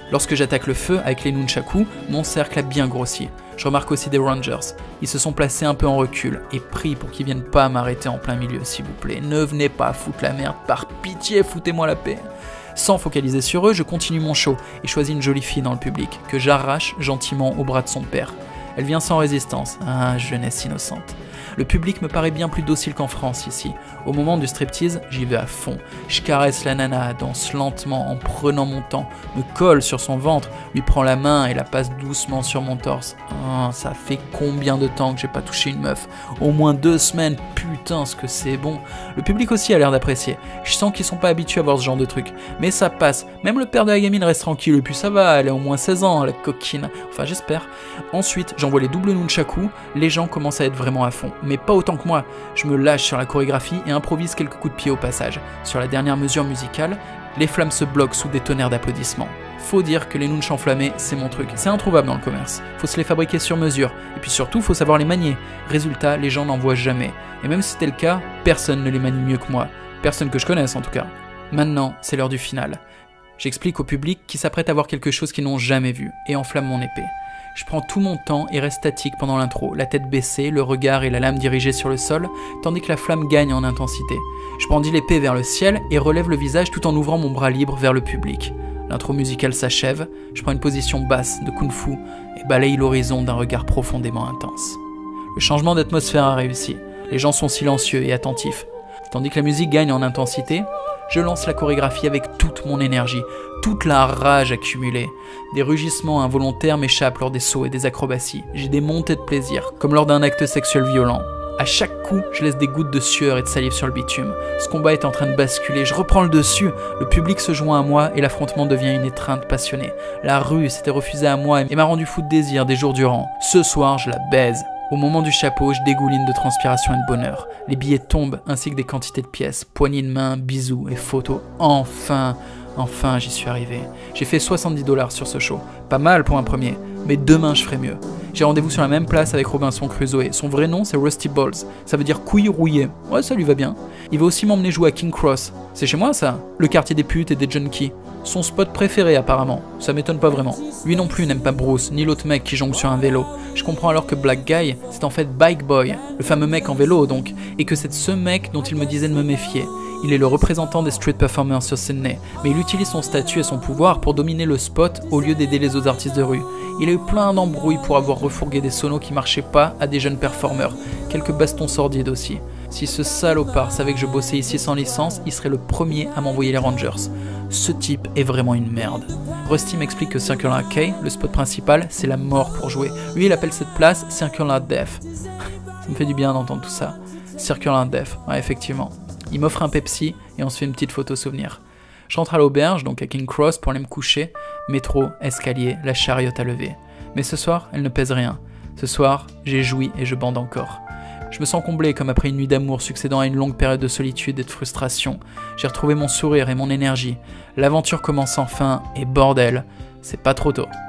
Lorsque j'attaque le feu avec les nunchakus, mon cercle a bien grossi. Je remarque aussi des Rangers. Ils se sont placés un peu en recul et prient pour qu'ils viennent pas m'arrêter en plein milieu, s'il vous plaît. Ne venez pas foutre la merde, par pitié, foutez-moi la paix. Sans focaliser sur eux, je continue mon show et choisis une jolie fille dans le public, que j'arrache gentiment au bras de son père. Elle vient sans résistance. Ah, jeunesse innocente. Le public me paraît bien plus docile qu'en France ici. Au moment du striptease, j'y vais à fond. Je caresse la nana, danse lentement en prenant mon temps, me colle sur son ventre, lui prends la main et la passe doucement sur mon torse. Oh, ça fait combien de temps que j'ai pas touché une meuf? Au moins deux semaines, putain ce que c'est bon. Le public aussi a l'air d'apprécier. Je sens qu'ils sont pas habitués à voir ce genre de truc. Mais ça passe. Même le père de la gamine reste tranquille et puis ça va, elle a au moins seize ans, la coquine. Enfin j'espère. Ensuite, j'envoie les doubles nunchakus, les gens commencent à être vraiment à fond. Mais pas autant que moi. Je me lâche sur la chorégraphie et improvise quelques coups de pied au passage. Sur la dernière mesure musicale, les flammes se bloquent sous des tonnerres d'applaudissements. Faut dire que les nunchs enflammés, c'est mon truc. C'est introuvable dans le commerce. Faut se les fabriquer sur mesure. Et puis surtout, faut savoir les manier. Résultat, les gens n'en voient jamais. Et même si c'était le cas, personne ne les manie mieux que moi. Personne que je connaisse en tout cas. Maintenant, c'est l'heure du final. J'explique au public qui s'apprête à voir quelque chose qu'ils n'ont jamais vu et enflamme mon épée. Je prends tout mon temps et reste statique pendant l'intro, la tête baissée, le regard et la lame dirigée sur le sol, tandis que la flamme gagne en intensité. Je brandis l'épée vers le ciel et relève le visage tout en ouvrant mon bras libre vers le public. L'intro musicale s'achève, je prends une position basse de kung-fu et balaye l'horizon d'un regard profondément intense. Le changement d'atmosphère a réussi, les gens sont silencieux et attentifs. Tandis que la musique gagne en intensité, je lance la chorégraphie avec toute mon énergie, toute la rage accumulée. Des rugissements involontaires m'échappent lors des sauts et des acrobaties. J'ai des montées de plaisir, comme lors d'un acte sexuel violent. À chaque coup, je laisse des gouttes de sueur et de salive sur le bitume. Ce combat est en train de basculer, je reprends le dessus. Le public se joint à moi et l'affrontement devient une étreinte passionnée. La rue s'était refusée à moi et m'a rendu fou de désir des jours durant. Ce soir, je la baise. Au moment du chapeau, je dégouline de transpiration et de bonheur. Les billets tombent, ainsi que des quantités de pièces, poignées de main, bisous et photos. Enfin, enfin, j'y suis arrivé. J'ai fait soixante-dix dollars sur ce show. Pas mal pour un premier, mais demain je ferai mieux. J'ai rendez-vous sur la même place avec Robinson Crusoe. Son vrai nom, c'est Rusty Balls. Ça veut dire couille rouillée. Ouais, ça lui va bien. Il va aussi m'emmener jouer à King Cross. C'est chez moi, ça? Le quartier des putes et des junkies. Son spot préféré, apparemment. Ça m'étonne pas vraiment. Lui non plus n'aime pas Bruce, ni l'autre mec qui jongle sur un vélo. Je comprends alors que Black Guy, c'est en fait Bike Boy, le fameux mec en vélo donc, et que c'est de ce mec dont il me disait de me méfier. Il est le représentant des street performers sur Sydney, mais il utilise son statut et son pouvoir pour dominer le spot au lieu d'aider les autres artistes de rue. Il a eu plein d'embrouilles pour avoir refourgué des sonos qui marchaient pas à des jeunes performeurs, quelques bastons sordides aussi. Si ce salopard savait que je bossais ici sans licence, il serait le premier à m'envoyer les Rangers. Ce type est vraiment une merde. Rusty m'explique que Circular K, le spot principal, c'est la mort pour jouer. Lui, il appelle cette place Circular Death. Ça me fait du bien d'entendre tout ça. Circular Death, ouais, effectivement. Il m'offre un Pepsi et on se fait une petite photo souvenir. Je rentre à l'auberge, donc à King Cross, pour aller me coucher. Métro, escalier, la chariote à lever. Mais ce soir, elle ne pèse rien. Ce soir, j'ai joui et je bande encore. Je me sens comblé comme après une nuit d'amour succédant à une longue période de solitude et de frustration. J'ai retrouvé mon sourire et mon énergie. L'aventure commence enfin et bordel, c'est pas trop tôt.